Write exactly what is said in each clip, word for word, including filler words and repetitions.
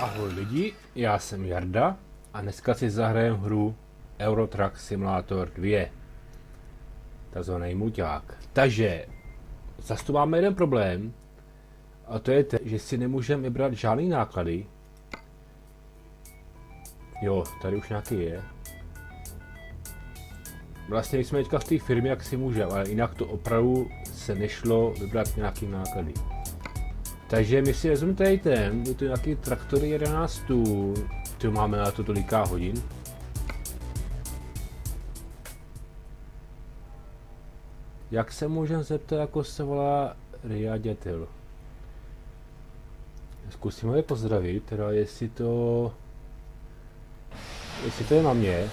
Ahoj lidi, já jsem Jarda a dneska si zahrajem hru Euro Truck Simulator dva. Takzvaný muťák. Takže, zase tu máme jeden problém. A to je ten, že si nemůžeme vybrat žádný náklady. Jo, tady už nějaký je. Vlastně jsme teďka v té firmě, jak si můžeme, ale jinak to opravdu se nešlo vybrat nějaký náklady. Takže my si vezmeme tady ten, je to nějaký traktory jedenáct tun, to máme na to toliká hodin. Jak se můžeme zeptat, jako se volá Riadětel? Zkusíme je pozdravit, teda jestli to... Jestli to je na mě.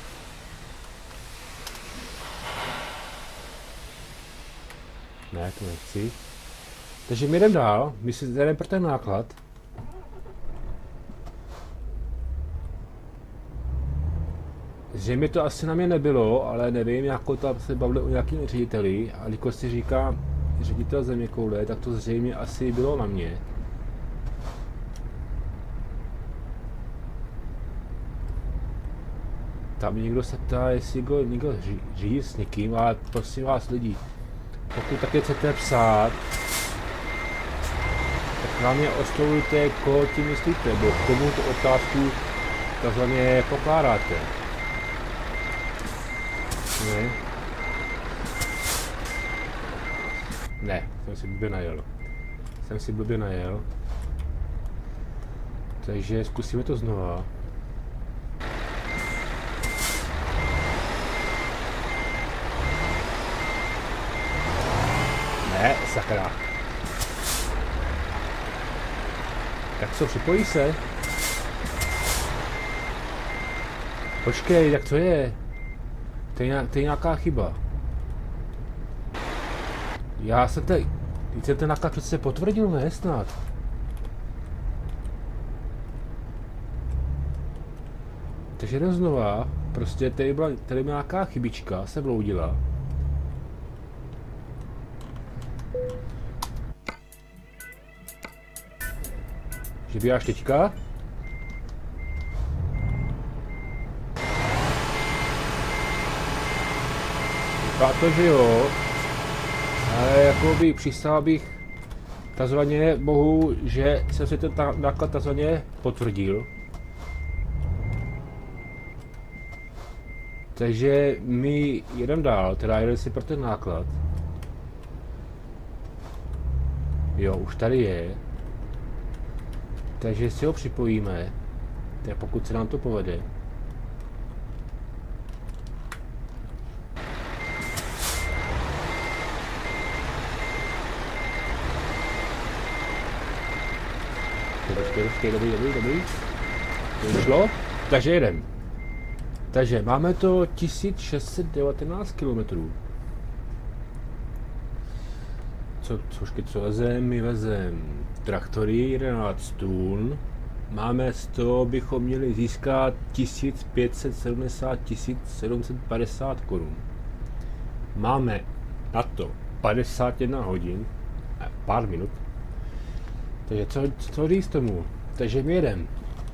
Ne, to nechci. Takže my jdeme dál, my si jdeme pro ten náklad. Zřejmě to asi na mě nebylo, ale nevím, jako tam se bavili o nějakým řediteli, a když si říká ředitel zeměkoule, tak to zřejmě asi bylo na mě. Tam někdo se ptá, jestli go někdo řídí s někým, ale prosím vás lidi, pokud taky chcete psát, tak hlavně oslovujte, koho tím myslíte, nebo komu tu otázku takzvaně pokládáte. Ne? Ne, jsem si blbě najel. Jsem si blbě najel. Takže zkusíme to znova. Ne, sakra. Tak co, připojí se? Počkej, jak to je? To je, nějak, to je nějaká chyba. Já jsem tady... Teď jsem ten náklad přece potvrdil, ne snad? Takže jdem znova. Prostě tady byla, tady byla nějaká chybička, se vloudila. Že by až teďka? Vypadá to, že jo. Ale jako bych přistál bych takzvaně mohu, že jsem si ten náklad takzvaně potvrdil. Takže my jedeme dál, teda jedeme si pro ten náklad. Jo, už tady je. Takže si ho připojíme, tak pokud se nám to povede. Počkej, počkej, dobrý, dobrý, dobrý. To vyšlo, takže jedem. Takže máme to tisíc šest set devatenáct kilometrů. Co, cožky, co vezem? My vezem traktory jedenáct tun. Máme z toho, bychom měli získat tisíc pět set sedmdesát - tisíc sedm set padesát korun. Máme na to padesát jedna hodin, pár minut. Takže co, co říct tomu? Takže my jedem.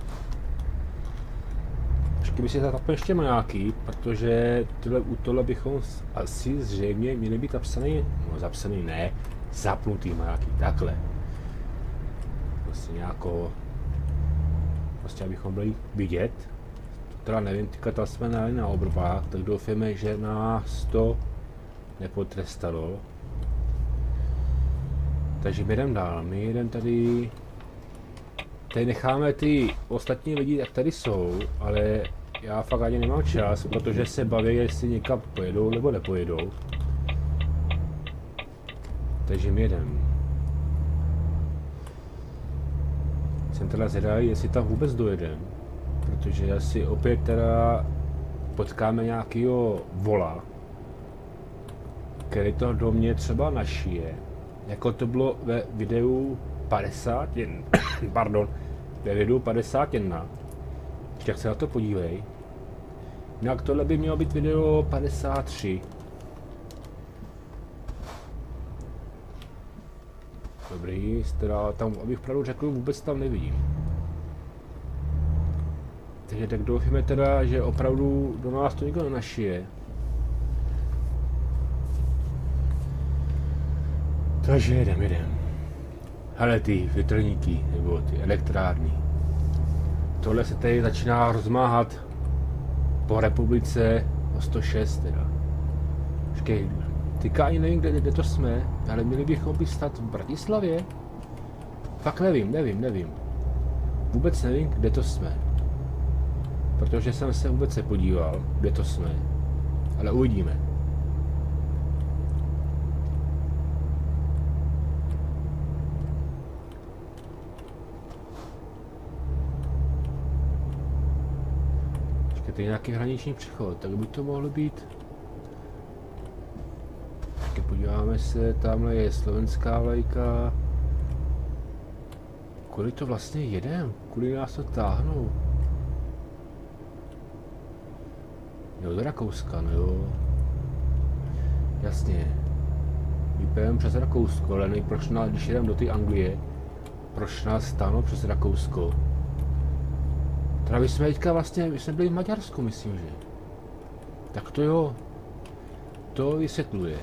Počkej, by si zatapil ještě majáky, protože tyhle, u tohle bychom asi zřejmě měli být zapsaný, no zapsaný ne, zapnutý majáky, takhle. Prostě nějakou, prostě abychom byli vidět. Teda nevím, teďka tam jsme na, na obrvách, tak doufáme, že nás to nepotrestalo. Takže my jdeme dál, my jdeme tady, tady necháme ty ostatní lidi, jak tady jsou, ale já fakt ani nemám čas, protože se baví, jestli někam pojedou nebo nepojedou. Takže my jdeme. Jsem teda zvědavý, jestli tam vůbec dojedem, protože asi opět teda potkáme nějakýho vola, který to do mě třeba našije, jako to bylo ve videu padesát jedna, pardon, ve videu padesát jedna, tak se na to podívej. Jinak tohle by mělo být video padesát tři. Dobrý, teda tam, abych pravdu řekl, vůbec tam nevidím. Takže tak doufíme teda, že opravdu do nás to nikdo nenašije. Takže jedem, jedem. Hele ty větrníky, nebo ty elektrárny. Tohle se tady začíná rozmáhat po republice o sto šest teda. Počkej, teďka ani nevím, kde, kde to jsme, ale měli bychom být stát v Bratislavě? Fakt nevím, nevím, nevím. Vůbec nevím, kde to jsme. Protože jsem se vůbec nepodíval, kde to jsme. Ale uvidíme. Počkejte, nějaký hraniční přechod, tak by to mohlo být. Počkej, podíváme se, tamhle je slovenská vlajka. Kudy to vlastně jedem? Kudy nás to táhnou? Jo, do Rakouska, no jo. Jasně. Vypijeme přes Rakousko, ale nej proč nás, když jedeme do té Anglie, proč nás stáhnou přes Rakousko? Teda my jsme teďka vlastně, my jsme byli v Maďarsku, myslím, že. Tak to jo. To vysvětluje.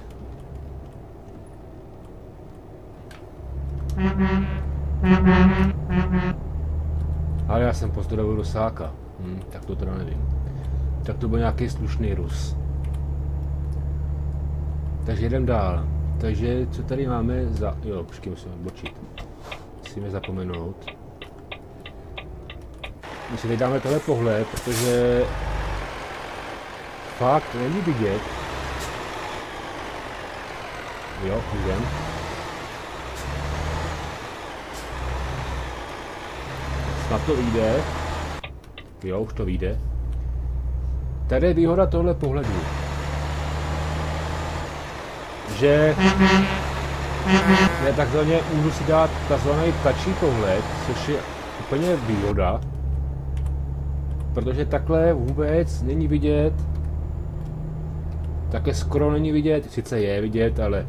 Ale já jsem pozdravil Rusáka. Hm, tak to teda nevím. Tak to byl nějaký slušný Rus. Takže jdem dál. Takže co tady máme za... Jo, počkej, musíme odbočit. Musíme zapomenout. My si teď dáme tohle pohled, protože... Fakt není vidět. Jo, jdem. Snad to vyjde. Jo, už to vyjde. Tady je výhoda tohle pohledu. Že je takzvaně, můžu si dát takzvaný ptačí pohled, což je úplně výhoda. Protože takhle vůbec není vidět. Také skoro není vidět, sice je vidět, ale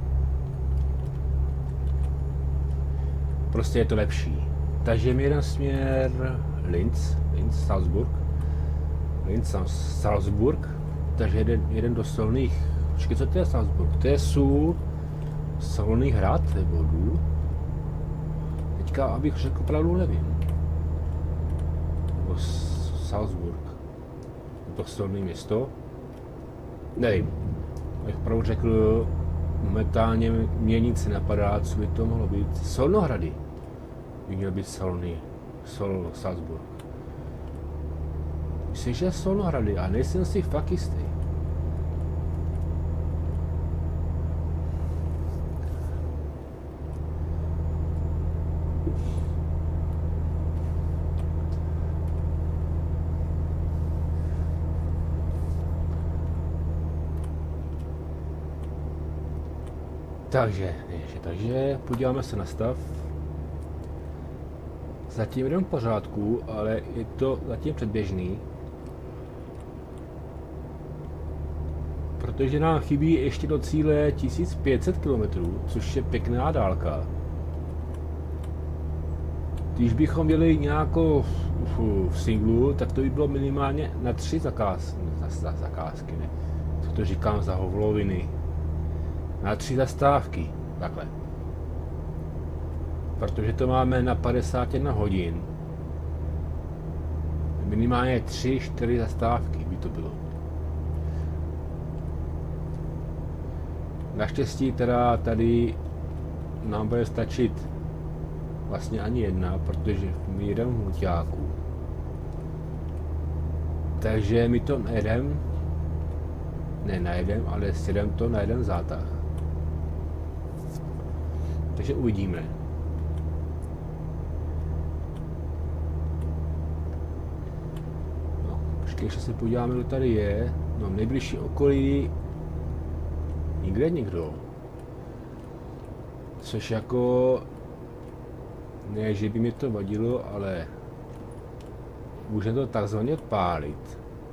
prostě je to lepší. Takže mi jeden směr Linz, Linz, Salzburg. Linz, Salzburg, takže jeden, jeden do Solných. Počkej, co to je Salzburg? To je Sůl, Solný hrad, nebo důl. Teďka, abych řekl pravdu, nevím. Nebo Salzburg. To Solný město. Nevím. Abych pravdu řekl, momentálně mě nic nenapadá, co by to mohlo být. Solnohrady by měl být Solný. Sol, Salzburg. Myslím, že Solnohrady, a nejsem si fakt jistý. Takže, ještě, takže podíváme se na stav. Zatím jdem v pořádku, ale je to zatím předběžný. Protože nám chybí ještě do cíle tisíc pět set kilometrů, což je pěkná dálka. Když bychom jeli nějakou v singlu, tak to by bylo minimálně na tři zakáz, za, zakázky, ne? Co to říkám za hovloviny. Na tři zastávky, takhle. Protože to máme na padesát jedna hodin. Minimálně tři čtyři zastávky by to bylo. Naštěstí teda tady nám bude stačit vlastně ani jedna, protože my jedeme v hnuťáku. Takže my to nejedem, ne najedem, ale sjedem to na jeden zátah. Takže uvidíme. No, počkej, ještě se podíváme, kdo tady je. No, v nejbližší okolí nikde nikdo. Což jako... Ne, že by mi to vadilo, ale... Můžeme to takzvaně pálit.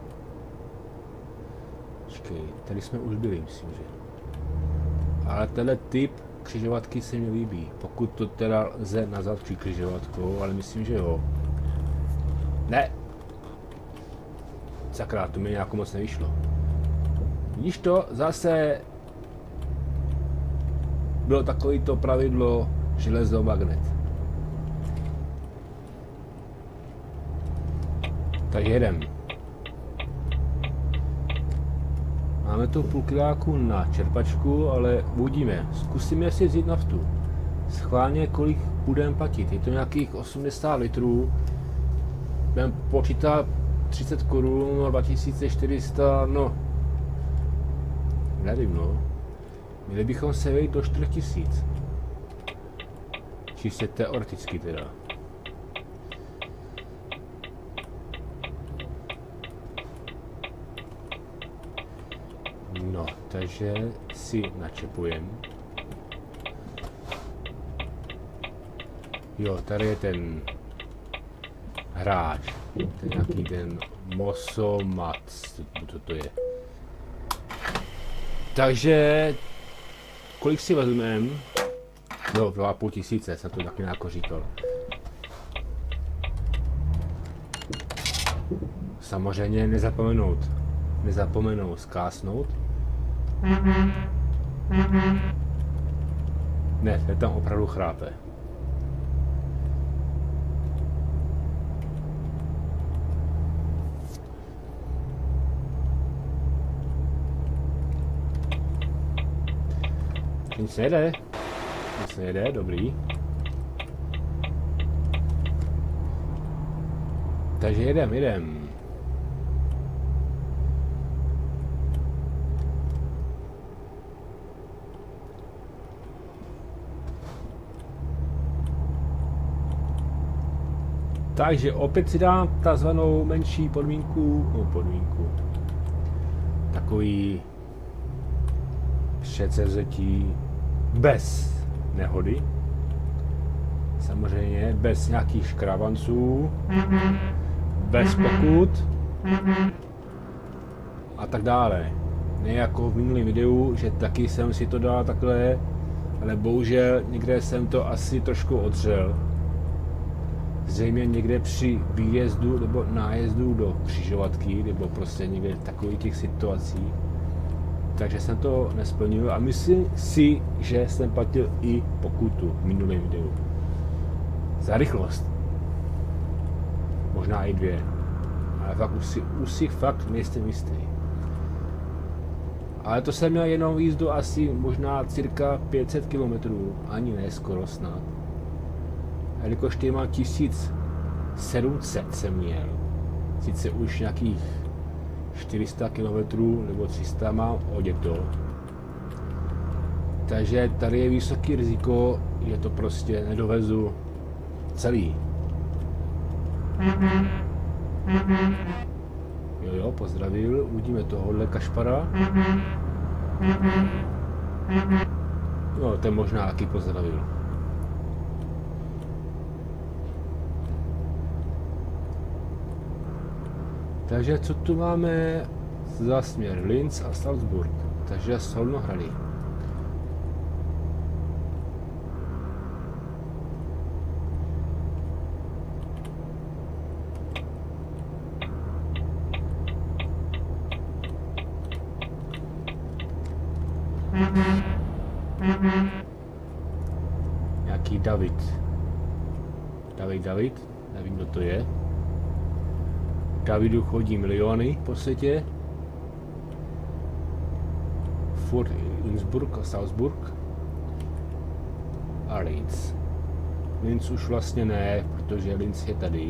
Počkej, tady jsme už byli, myslím, že. Ale tenhle typ křižovatky se mi líbí. Pokud to teda lze nazvat při křižovatkou, ale myslím, že jo. Ne! Sakra, to mi nějak moc nevyšlo. Vidíš to, zase bylo takový to pravidlo železo magnet. Tak jedem. Máme tu půl kiláku na čerpačku, ale uvidíme. Zkusíme si vzít naftu. Schválně, kolik budeme platit. Je to nějakých osmdesát litrů. Budeme počítat třicet korun, dva tisíce čtyři sta, no. Nevím, no. Měli bychom se vejít do čtyři tisíc. Čistě teoreticky teda. No, takže si načepujem. Jo, tady je ten hráč. Ten nějaký ten Mosomat, co to je. Takže kolik si vezmeme? No, dva a půl tisíce, jsem to taky nějak říkal. Samozřejmě nezapomenout. Nezapomenout zkásnout. Ne, je tam opravdu chrápe. Nic nejde. Nic nejde, dobrý. Takže jedem, jedem. Takže opět si dám takzvanou menší podmínku, no podmínku, takový předsevzetí bez nehody, samozřejmě bez nějakých škravanců, bez pokut a tak dále. Ne jako v minulém videu, že taky jsem si to dal takhle, ale bohužel někde jsem to asi trošku odřel. Zřejmě někde při výjezdu nebo nájezdu do křižovatky, nebo prostě někde takových těch situací. Takže jsem to nesplnil a myslím si, že jsem platil i pokutu v minulém videu. Za rychlost. Možná i dvě. Ale fakt už si, už si fakt nejsem jistý. Ale to jsem měl jenom jízdu asi možná cirka pět set kilometrů. Ani ne, skoro snad. Jelikož ty má tisíc sedm set jsem měl. Sice už nějakých čtyři sta kilometrů nebo tři sta mám odjeto. Takže tady je vysoký riziko, že to prostě nedovezu celý. Jo jo, pozdravil, uvidíme tohohle kašpara. No, ten možná taky pozdravil. Takže co tu máme za směr? Linz a Salzburg. Takže Solnohrady. Nějaký David. David, David. Nevím, kdo to je. Davidu chodí miliony po světě. Furt Innsbruck a Salzburg. A Linz. Linz už vlastně ne, protože Linz je tady.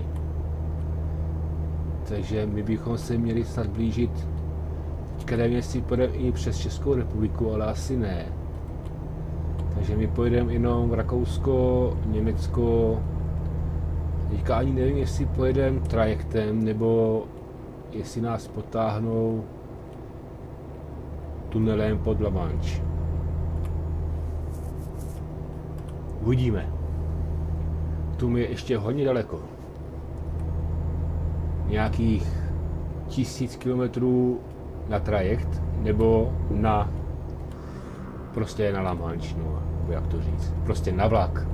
Takže my bychom se měli snad blížit. Teďka nevím, jestli půjdeme i přes Českou republiku, ale asi ne. Takže my pojedeme jenom v Rakousko, Německo. Teďka ani nevím, jestli pojedeme trajektem, nebo jestli nás potáhnou tunelem pod La Manche. Uvidíme. Tu mi je ještě hodně daleko. Nějakých tisíc kilometrů na trajekt, nebo na prostě na La Manche, no, jak to říct, prostě na vlak.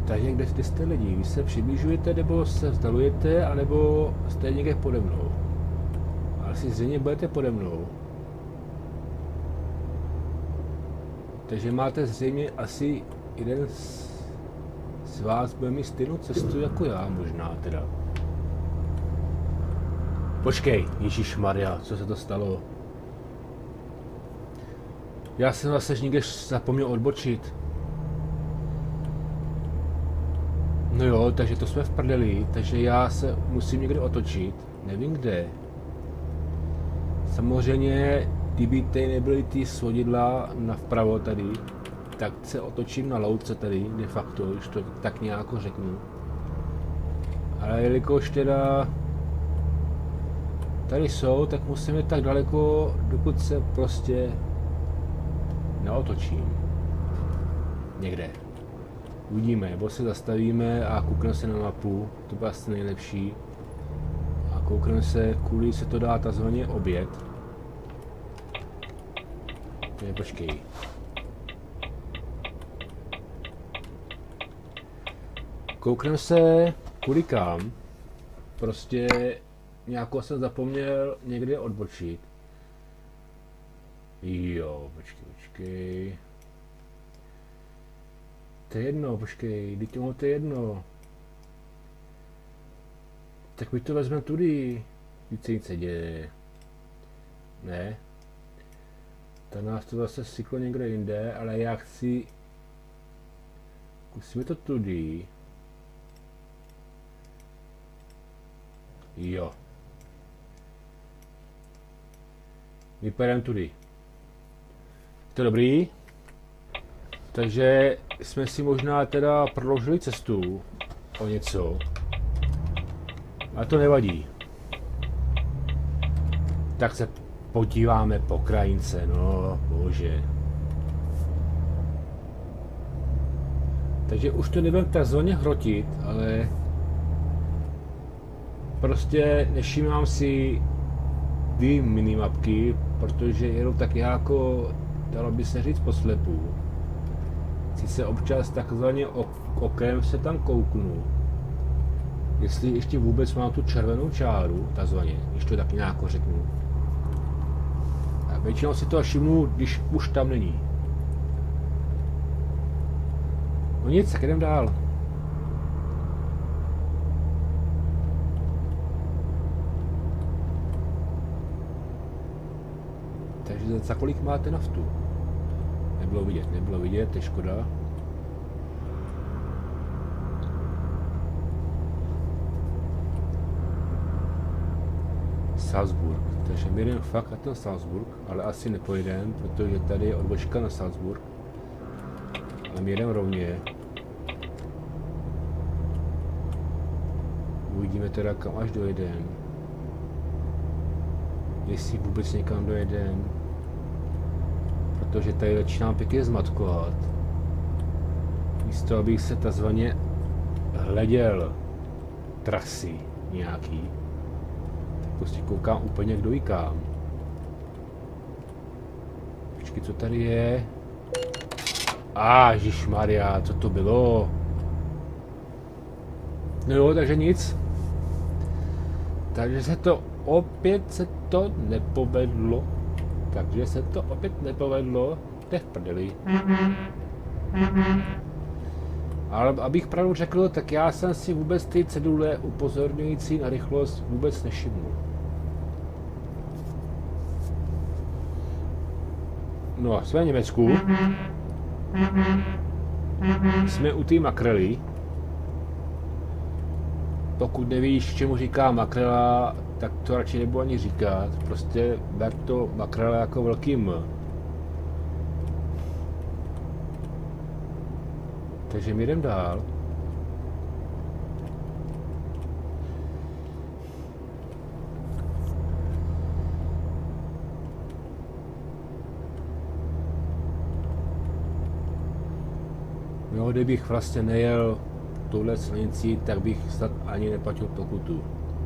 Takže kde, kde jste lidi? Vy se přibližujete, nebo se vzdalujete, anebo jste někde pode mnou? Ale si zřejmě budete pode mnou. Takže máte zřejmě asi jeden z, z vás bude mít stejnou cestu jako já, možná teda. Počkej, Ježišmarja, co se to stalo? Já jsem zase někde zapomněl odbočit. No jo, takže to jsme v prdeli, takže já se musím někde otočit, nevím kde. Samozřejmě, kdyby tady nebyly ty svodidla na vpravo tady, tak se otočím na louce tady, de facto, když to tak nějak řeknu. Ale jelikož teda tady jsou, tak musíme tak daleko, dokud se prostě neotočím. Někde. Uvidíme, nebo se zastavíme a koukneme se na mapu, to bude asi nejlepší. A koukneme se, kvůli se to dá takzvaně oběd. Ne, počkej. Koukneme se, kudy kam. Prostě nějakou jsem zapomněl někde odbočit. Jo, počkej, počkej. To je jedno, počkej, teď tomu to je jedno. Tak my to vezmeme tudy, víc se nic děje. Ne. Ta nás to zase syklo někde jinde, ale já chci... Zkusíme to tudy. Jo. Vypadám tudy. To je dobrý. Takže jsme si možná teda prodloužili cestu o něco. Ale to nevadí. Tak se podíváme po krajince, no bože. Takže už to nebudem takzvaně hrotit, ale prostě nevšímám si ty minimapky, protože jenom tak jako, dalo by se říct, poslepu. Sice občas takzvaně okem se tam kouknu, jestli ještě vůbec mám tu červenou čáru, takzvaně, když to tak nějak řeknu. A většinou si to všimnu, když už tam není. No nic, tak jdem dál. Takže za kolik máte naftu? Nebylo vidět, nebylo vidět, to je škoda. Salzburg, takže my jdeme fakt na ten Salzburg, ale asi nepojedeme, protože tady je odbočka na Salzburg. Ale my jdeme rovně. Uvidíme teda, kam až dojedeme. Jestli vůbec někam dojedeme. Protože tady začínám pěkně zmatkovat. Místo, abych se takzvaně hleděl trasy nějaký, tak prostě koukám úplně kdo ví kam. Počkej, co tady je? A ježišmarja, co to bylo? No jo, takže nic. Takže se to opět se to nepovedlo. Takže se to opět nepovedlo, to je v prdeli. Ale abych pravdu řekl, tak já jsem si vůbec ty cedule upozorňující na rychlost vůbec nevšiml. No, jsme v Německu. Jsme u té makrely. Pokud nevíš, čemu říká makrela, tak to radši nebudu ani říkat. Prostě ber to makrela jako velký M. Takže my jdem dál. Jo, kdybych vlastně nejel touhle silnicí, tak bych snad ani neplatil pokutu.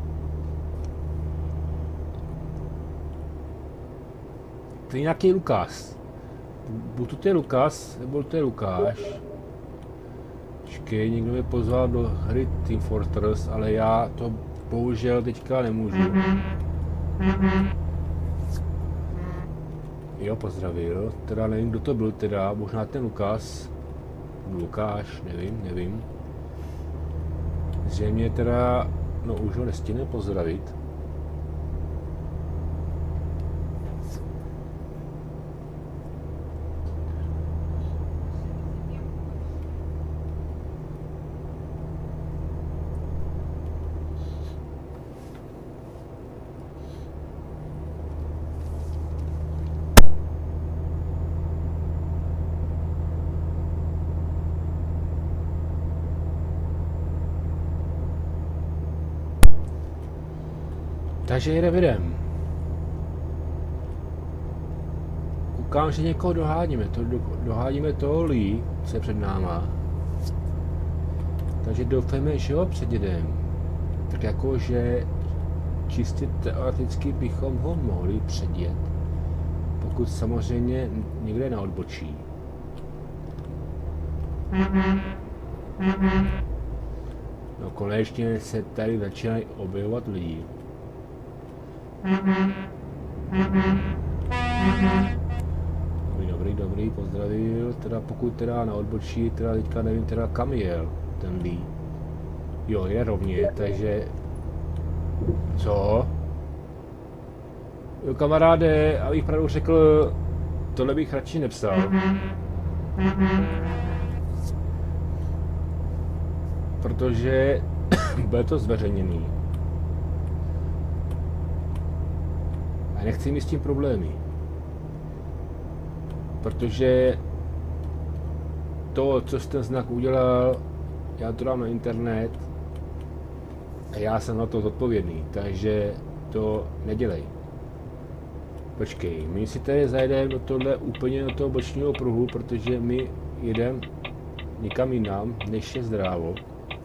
To je nějaký Lukáš. Buď to je Lukáš, nebo to je Lukáš. Počkej, někdo mě pozval do hry Team Fortress, ale já to bohužel teďka nemůžu. Jo, pozdravil. Teda nevím, kdo to byl teda, možná ten Lukas. Lukáš, nevím, nevím. Zřejmě teda, no už ho nestihne pozdravit. Takže jedeme jdem. Koukám, že někoho dohádíme, to do, dohádíme toho Lee, co je před náma. Takže doufáme, že ho předjedem. Tak jako, že čistě teoreticky bychom ho mohli předjet. Pokud samozřejmě někde neodbočí. No konečně se tady začínají objevovat lidi. Dobrý, dobrý, dobrý, pozdravil, teda pokud teda na odbočí, teda teďka nevím teda kam jel, ten Lee. Jo, je rovně, takže... Co? Jo, kamaráde, abych pravdu řekl, tohle bych radši nepsal. Protože bude to zveřejněný. A nechci mít s tím problémy. Protože to, co jsi ten znak udělal, já to dám na internet a já jsem na to zodpovědný, takže to nedělej. Počkej, my si tady zajedeme do tohle úplně do toho bočního pruhu, protože my jedeme nikam jinam, než je Zdrávo.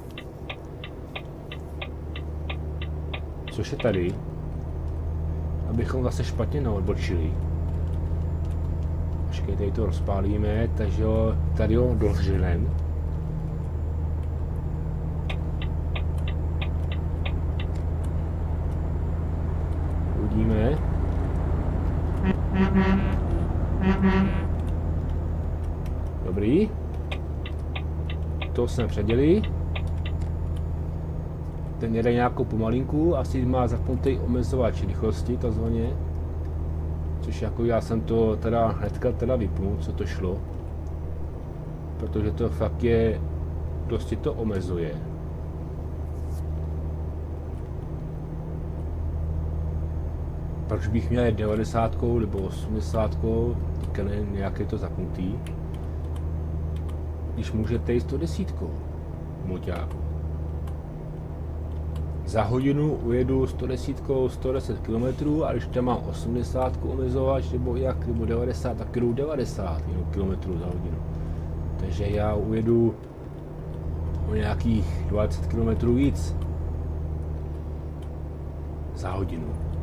Což je tady. Abychom zase špatně neodbočili. Počkej, tady to rozpálíme, takže ho, tady ho dožilem. Uvidíme. Dobrý. To jsme předěli. Ten jede nějakou pomalinku, asi má zapnutý omezovač rychlosti, takzvaně. Což jako já jsem to teda hnedka teda vypnul, co to šlo. Protože to fakt je, dosti to omezuje. Proč bych měl jet devadesát nebo osmdesát, teďka nevím, jak je to zapnutý. Když můžete jít sto deset, moťáku. Za hodinu ujedu sto deset, sto deset kilometrů a když tam mám osmdesát omezovač nebo jak, nebo devadesát, tak jdu devadesát kilometrů za hodinu. Takže já ujedu o nějakých dvacet kilometrů víc za hodinu.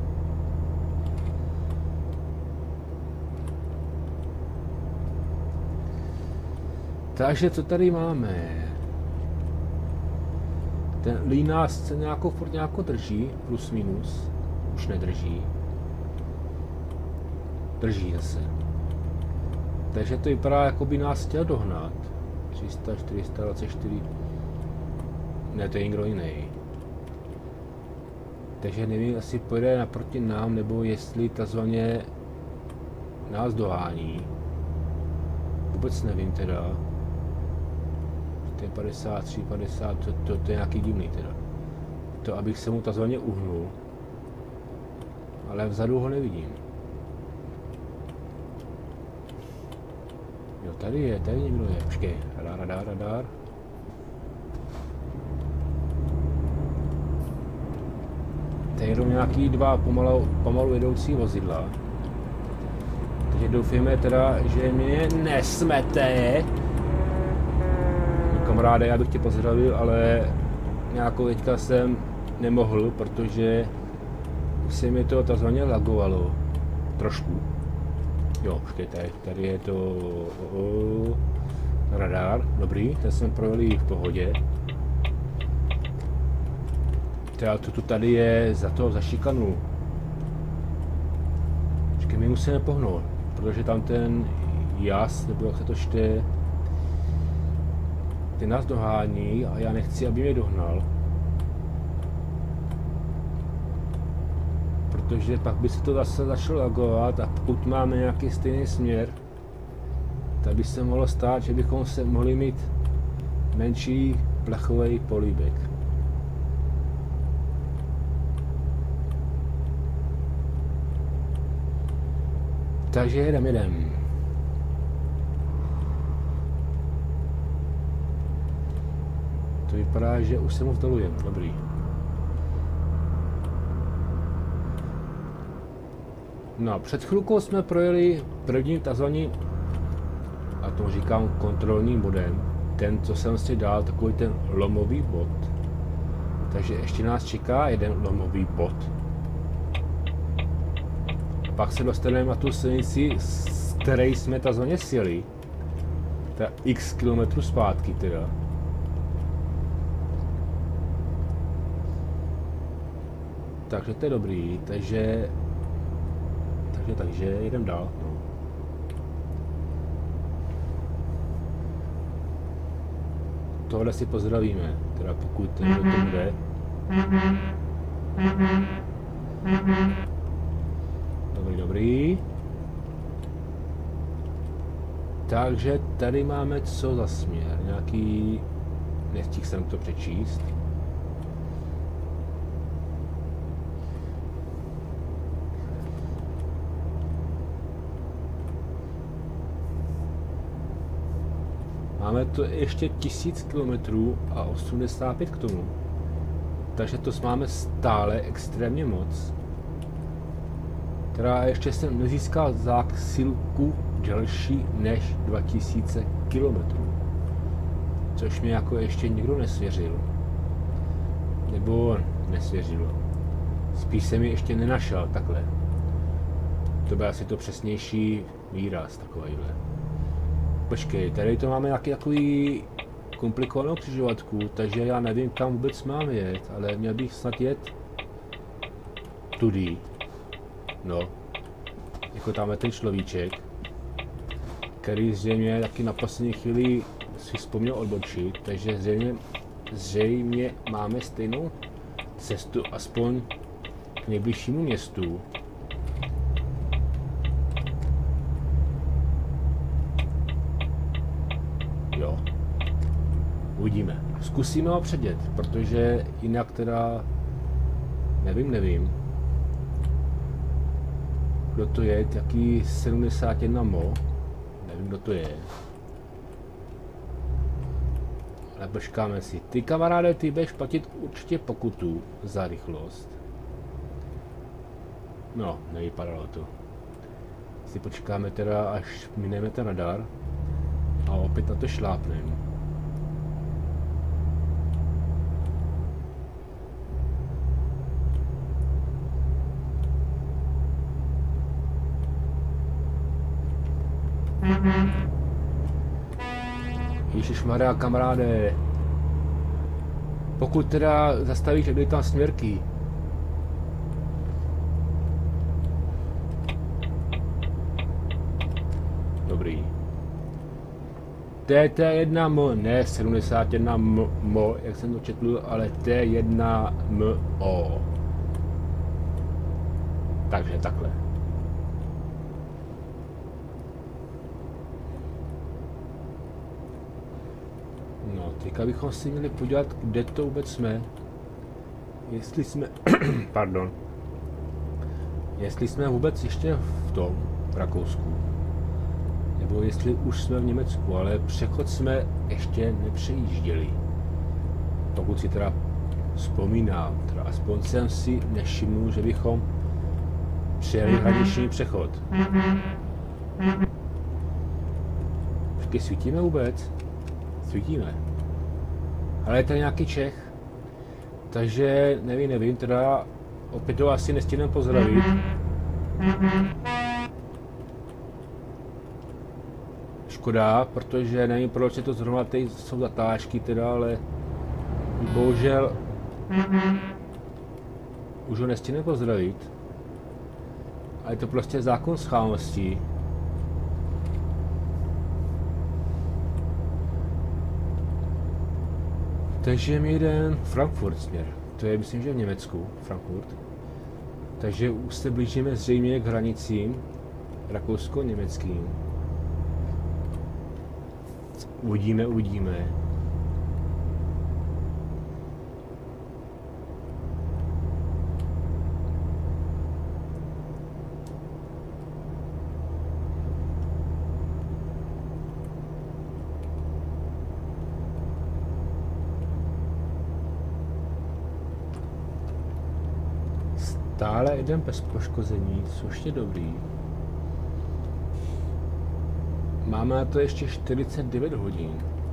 Takže co tady máme? Ten Lee nás se nějakou furt nějakou drží, plus minus, už nedrží. Drží zase. Takže to vypadá, jako by nás chtěl dohnat. tři sta, čtyři sta dvacet čtyři. Ne, to je někdo jiný. Takže nevím, jestli pojede naproti nám, nebo jestli takzvaně nás dohání. Vůbec nevím teda. To je padesát tři, padesát, to, to, to je nějaký divný teda. To, abych se mu takzvaně uhnul. Ale vzadu ho nevidím. Jo, tady je, tady někdo je. Počkej, radar, radar, radar. Tady jedou nějaký dva pomalu, pomalu jedoucí vozidla. Takže doufíme teda, že mě nesmete. Kamaráde, já bych tě pozdravil, ale nějakou teďka jsem nemohl, protože se mi to takzvaně lagovalo. Trošku. Jo, počkej, tady, tady je to... Radar, dobrý, ten jsme projeli v pohodě. Teda to tu tady je za to, za šikanu. Počkej, my musíme pohnout, protože tam ten jas, nebo jak se to čte, ty nás dohání a já nechci, aby mě dohnal. Protože pak by se to zase začalo lagovat a pokud máme nějaký stejný směr, tak by se mohlo stát, že bychom se mohli mít menší plechový políbek. Takže jedem, jedem. To vypadá, že už se mu vdalujem, dobrý. No, před chvilkou jsme projeli první takzvaný, a to říkám kontrolním bodem, ten, co jsem si dal, takový ten lomový bod. Takže ještě nás čeká jeden lomový bod. Pak se dostaneme na tu silnici, z které jsme takzvaně sjeli. Ta x kilometrů zpátky teda. Takže to je dobrý, takže... Takže, takže jedem dál. No. Tohle si pozdravíme, teda pokud to bude. Dobrý, dobrý. Takže tady máme co za směr, nějaký... Nestihl jsem to přečíst. Máme to ještě tisíc kilometrů a osmdesát pět k tomu. Takže to máme stále extrémně moc. Teda ještě jsem nezískal zásilku delší než dva tisíce kilometrů. Což mi jako ještě nikdo nesvěřil. Nebo nesvěřil. Spíš se mi ještě nenašel takhle. To byl asi to přesnější výraz takovýhle. Počkej, tady to máme nějaký takový komplikovanou křižovatku, takže já nevím, kam vůbec mám jet, ale měl bych snad jet tudy. No, jako tam je ten človíček, který zřejmě taky na poslední chvíli si vzpomněl odbočit, takže zřejmě, zřejmě máme stejnou cestu, aspoň k nejbližšímu městu. Jo, uvidíme. Zkusíme ho předjet, protože jinak teda nevím, nevím. Kdo to je, jaký sedmdesát jedna mo, nevím, kdo to je. Ale počkáme si. Ty kamaráde, ty budeš platit určitě pokutu za rychlost. No, nevypadalo to. Si počkáme teda, až mineme ten radar a opět na to šlápneme. Ježišmarja, kamaráde. Pokud teda zastavíš, jak tam směrky. Dobrý. T T jedna M, ne sedmdesát jedna mo, jak jsem to četl, ale T jedna M O. Takže takhle. No, teďka bychom si měli podívat, kde to vůbec jsme. Jestli jsme, pardon, jestli jsme vůbec ještě v tom, v Rakousku, nebo jestli už jsme v Německu, ale přechod jsme ještě nepřejížděli. Pokud si teda vzpomínám, teda aspoň jsem si nevšiml, že bychom přijeli hraniční přechod. Počkej, svítíme vůbec? Svítíme. Ale je tady nějaký Čech. Takže nevím, nevím, teda opět to asi nestihnem pozdravit. škoda, protože nevím, proč je to zrovna tady jsou zatáčky teda, ale bohužel už ho nestihne pozdravit. A je to prostě zákon schválnosti. Takže mi jeden Frankfurt směr. To je, myslím, že v Německu, Frankfurt. Takže už se blížíme zřejmě k hranicím rakousko-německým. Uvidíme, uvidíme. Stále jdem bez poškození, což je dobrý. Máme na to ještě čtyřicet devět hodin.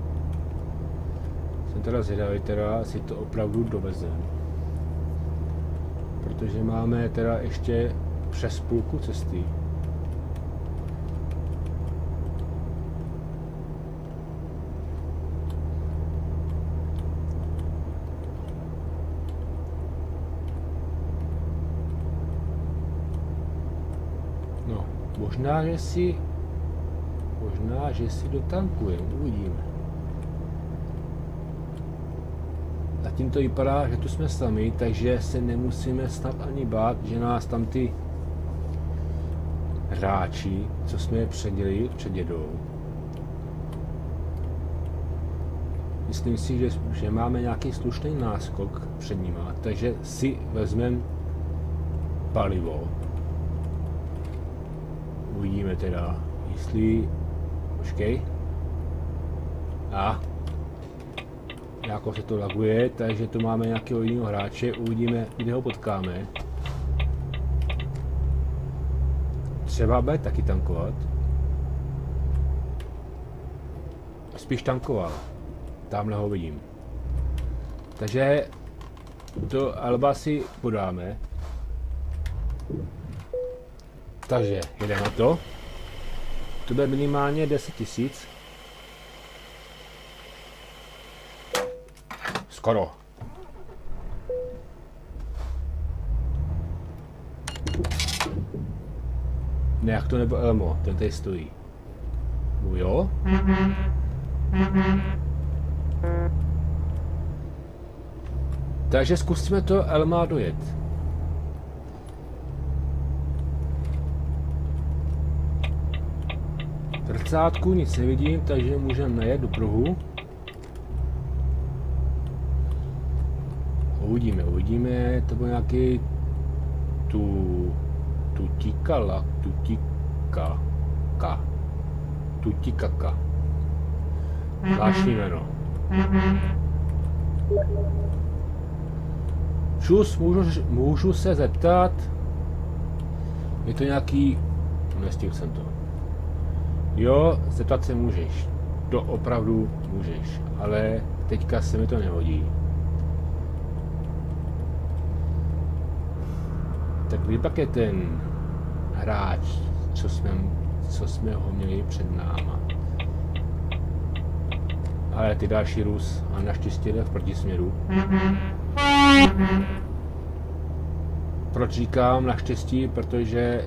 Jsem teda zvědavý, teda si to opravdu dovezem. Protože máme teda ještě přes půlku cesty. No, možná, že si Možná, že si dotankujeme, uvidíme. Zatím to vypadá, že tu jsme sami, takže se nemusíme snad ani bát, že nás tam ty hráči, co jsme je předěli, předjedou. Myslím si, že, že máme nějaký slušný náskok před nima, takže si vezmeme palivo. Uvidíme teda, jestli... Počkej. A jako se to laguje, takže tu máme nějakého jiného hráče, uvidíme, kde ho potkáme. Třeba bude taky tankovat. Spíš tankoval. Tamhle ho vidím. Takže to Alba si podáme. Takže jedeme na to. To bude minimálně deset tisíc. Skoro. Ne, jak to nebo Elmo, ten tady stojí. Jo? Takže zkusíme to Elma dojet. V zrcátku nic nevidím, takže můžeme najet do pruhu. Uvidíme, uvidíme, to byl nějaký tu, tutikala, tutika, ka, tutikaka. Zvláštní jméno. Šus, můžu, můžu se zeptat, je to nějaký, nestihl jsem to. Jo, zeptat se můžeš, to opravdu můžeš, ale teďka se mi to nehodí. Tak kdy pak je ten hráč, co jsme, co jsme ho měli před náma. Ale ty další Rus a naštěstí jde v protisměru. Proč říkám naštěstí, protože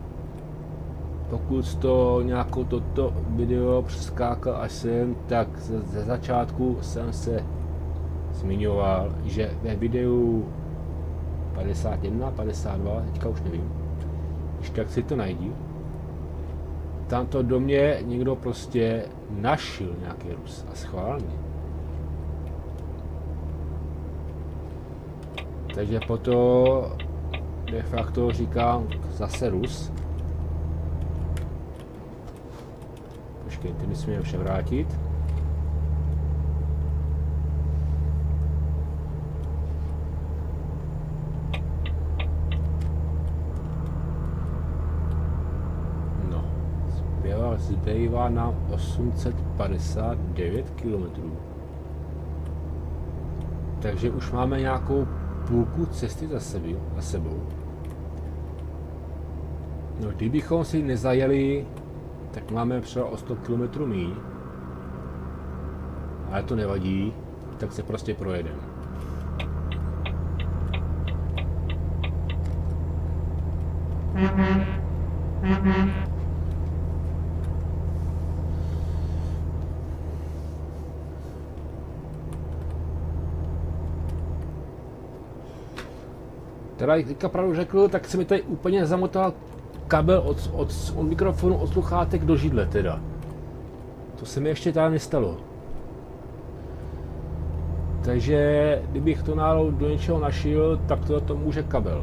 pokud to nějakou toto video přeskákal až sem, tak ze, ze začátku jsem se zmiňoval, že ve videu padesát jedna, padesát dva, teďka už nevím, když tak si to najdi. Tamto do mě někdo prostě našil nějaký Rus a schválně. Takže proto de facto říkám zase Rus. Počkej, ty musíme je vše vrátit. No, zbývá nám osm set padesát devět kilometrů. Takže už máme nějakou půlku cesty za, sebi, za sebou. No, kdybychom si nezajeli tak máme třeba o sto kilometrů míň. Ale to nevadí, tak se prostě projedeme. Teda, jak teďka pravdu řekl, tak se mi tady úplně zamotal kabel od, od, od mikrofonu, od sluchátek do židle teda. To se mi ještě tady nestalo. Takže kdybych to náhodou do něčeho našil, tak to, to může kabel.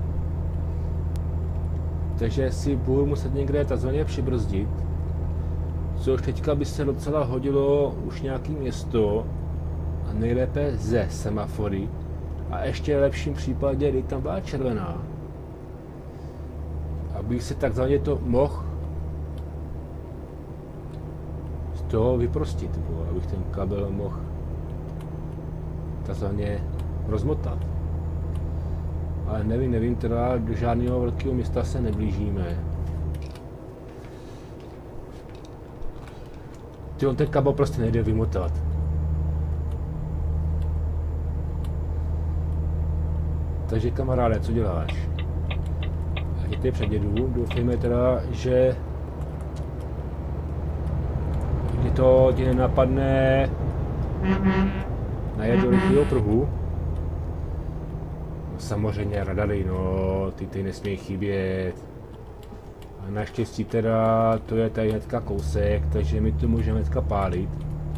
Takže si budu muset někde takzvaně přibrzdit. Což teďka by se docela hodilo už nějaký město. A nejlépe ze semafory. A ještě v lepším případě, kdy tam byla červená. Abych se takzvaně to mohl z toho vyprostit, abych ten kabel mohl takzvaně rozmotat. Ale nevím, nevím, teda do žádného velkého města se neblížíme. Ty on ten kabel prostě nejde vymotat. Takže kamaráde, co děláš? Já tě předjedu, doufejme teda, že kdy to tě nenapadne na jednu rychlého pruhu. No, samozřejmě radary, no, ty ty nesmějí chybět. A naštěstí teda to je tady hnedka kousek, takže my to můžeme hnedka pálit.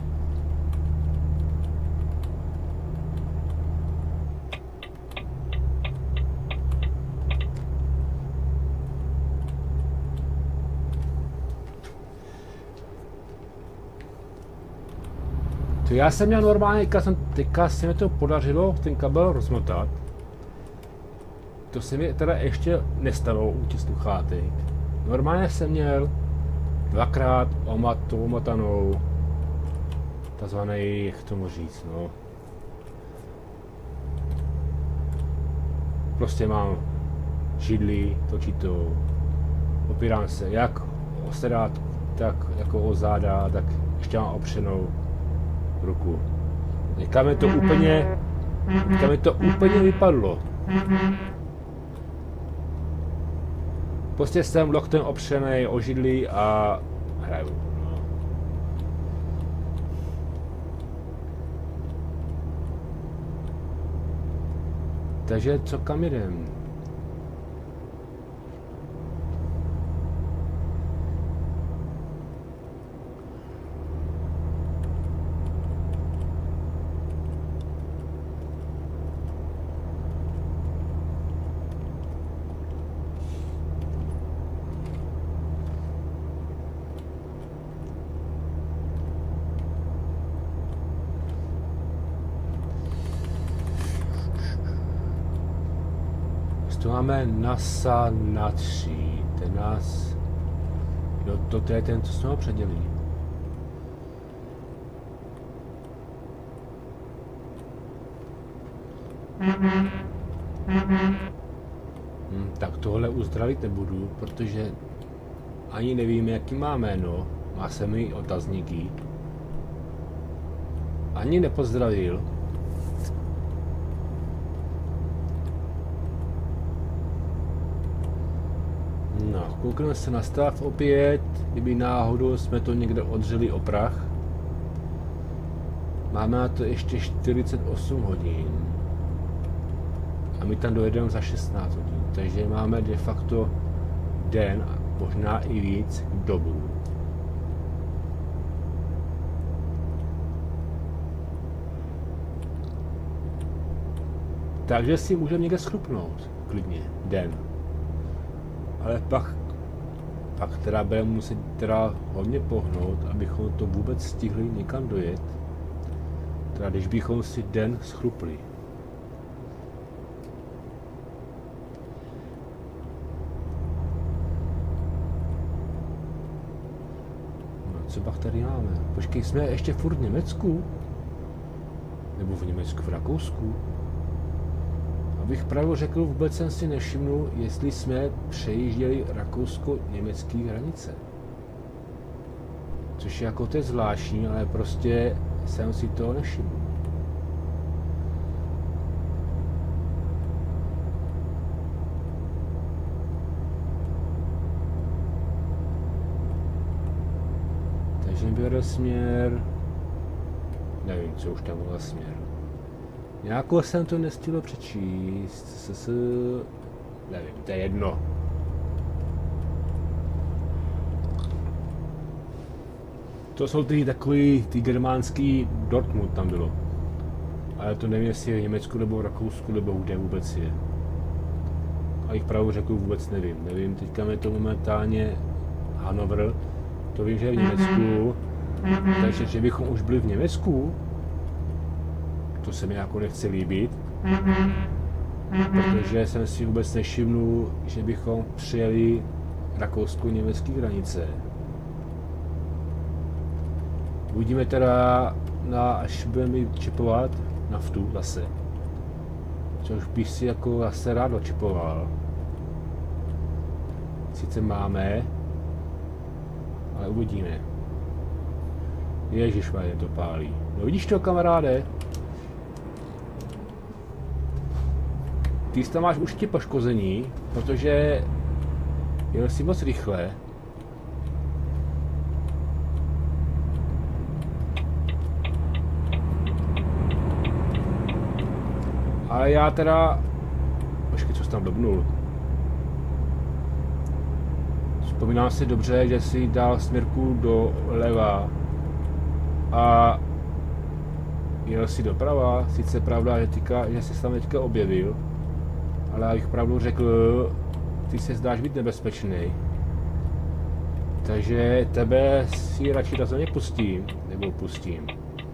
To já jsem měl normálně, teďka, jsem, teďka se mi to podařilo ten kabel rozmotat. To se mi teda ještě nestalo u těch sluchátek. Normálně jsem měl dvakrát omatu, omotanou, takzvaný, jak tomu říct, no. Prostě mám židli, točitou, opírám se jak o sedátku, tak jako o záda, tak ještě mám opřenou ruku. Teďka mi to úplně, teďka mi to úplně vypadlo. Prostě jsem loktem opřenej o židli a hraju. No. Takže co, kam jdem? To máme NASA na tři, ten nás, jo, to, to je ten, co jsme ho předělili. Hmm, tak tohle uzdravit nebudu, protože ani nevím, jaký má jméno, má se mi otazníky. Ani nepozdravil. No, koukneme se na stav opět, kdyby náhodou jsme to někde odřeli o prach. Máme na to ještě čtyřicet osm hodin. A my tam dojedeme za šestnáct hodin, takže máme de facto den, možná i víc, dobu. Takže si můžeme někde schrupnout, klidně, den. Ale pak, pak teda budeme muset teda hodně pohnout, abychom to vůbec stihli někam dojet. Teda když bychom si den schrupli. No co pak tady máme? Počkej, jsme ještě furt v Německu? Nebo v Německu, v Rakousku? Abych pravdu řekl, vůbec jsem si nevšimnul, jestli jsme přejížděli rakousko-německé hranice. Což je jako to je zvláštní, ale prostě jsem si toho nevšiml. Takže bere směr... Nevím, co už tam byl směr. Nějakou jsem to nestihl přečíst, s, s, nevím, to je jedno. To jsou ty takový, ty germánský Dortmund tam bylo. Ale to nevím, jestli je v Německu nebo v Rakousku, nebo kde vůbec je. A jich pravou řeku vůbec nevím. Nevím, teďka je to momentálně Hannover, to vím, že je v Německu. Takže, že bychom už byli v Německu, to se mi jako nechce líbit. Protože jsem si vůbec nevšimnul, že bychom přijeli rakousko-německé hranice. Uvidíme teda, na, až budeme čipovat naftu zase. Což bych si jako zase rád očipoval. Sice máme, ale uvidíme. Ježišmarja, to pálí. No vidíš to, kamaráde? Ty tam máš už ti poškození, protože jel si moc rychle. Ale já teda... Počkej, co jsi tam dobnul? Vzpomínám si dobře, že si dal směrku doleva a jel si doprava. Sice pravda, že, týka, že jsi tam teďka objevil, ale abych pravdu řekl, ty se zdáš být nebezpečný. Takže tebe si radši rozhodně pustím, nebo pustím.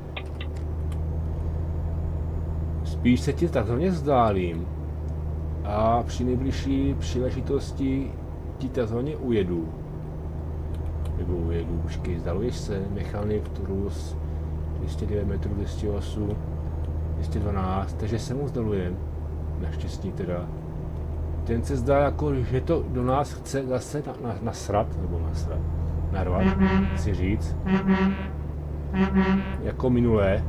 Spíš se ti takzvaně vzdálím a při nejbližší příležitosti ti takzvaně ujedu. Nebo ujedu, počkej, vzdaluješ se, mechanik, Turus, dvě stě devět metrů, dvě stě osm, dvě stě dvanáct, takže se mu vzdalujem, naštěstí teda. Ten se zdá jako, že to do nás chce zase na, na, nasrat, nebo nasrat, narvat, chci říct, jako minulé.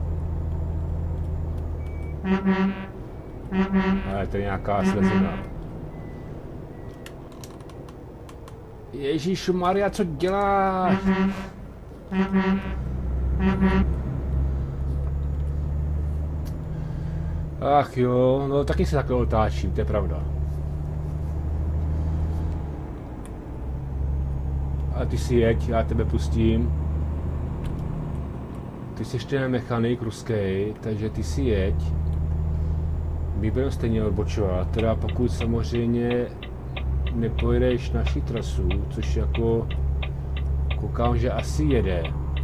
Ale to je nějaká slezina. Ježíš Maria, co děláš? Ach jo, no taky se takhle otáčím, to je pravda. A ty si jeď, já tebe pustím. Ty jsi ještě mechanik ruský, takže ty si jeď. My budeme stejně odbočovat, teda pokud samozřejmě nepojedeš naši trasu, což jako koukám, že asi jede.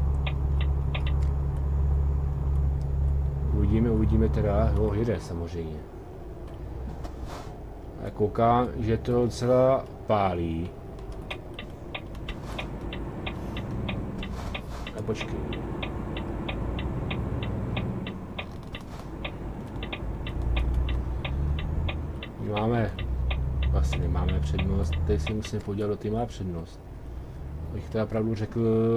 Uvidíme, uvidíme teda, jo, jede samozřejmě. A koukám, že to docela pálí. A počkej. Máme, vlastně nemáme přednost, tady si musím podívat, do ty má přednost. Abych teda pravdu řekl,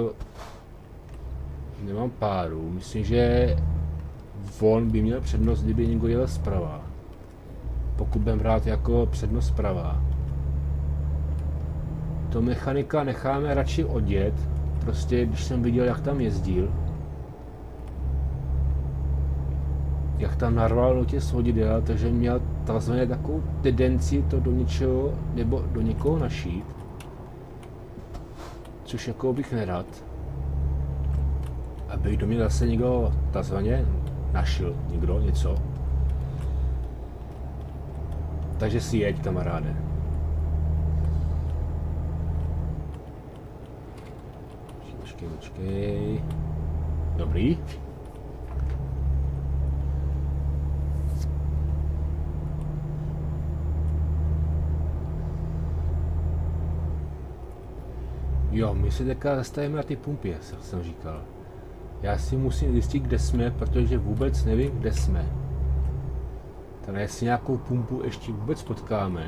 nemám páru, myslím, že on by měl přednost, kdyby někdo jel zprava. Pokud budeme brát jako přednost zprava. To mechanika necháme radši odjet, prostě když jsem viděl, jak tam jezdil, jak tam narval do těch svodidel, takže měl takzvaně takovou tendenci to do něčeho nebo do někoho našít, což jako bych nerad, aby do mě zase někdo takzvaně našel někdo něco. Takže si jeď, kamaráde. Počkej, počkej. Dobrý. Jo, my se teďka zastavíme na ty pumpě, jak jsem říkal. Já si musím zjistit, kde jsme, protože vůbec nevím, kde jsme. Tady jestli nějakou pumpu ještě vůbec potkáme.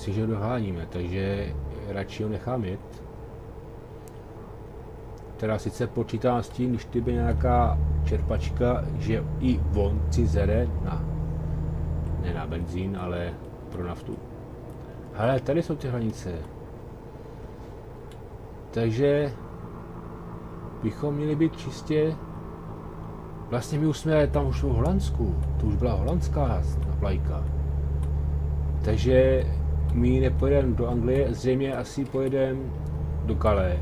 si, že ho doháníme, takže radši ho nechám jet. Teda sice počítám s tím, když ty by nějaká čerpačka, že i on si zere na, ne na benzín, ale pro naftu. Hele, tady jsou ty hranice. Takže bychom měli být čistě. Vlastně my už jsme tam už v Holandsku. To už byla holandská vlajka. Takže my nepojedeme do Anglie, zřejmě asi pojedeme do Calais.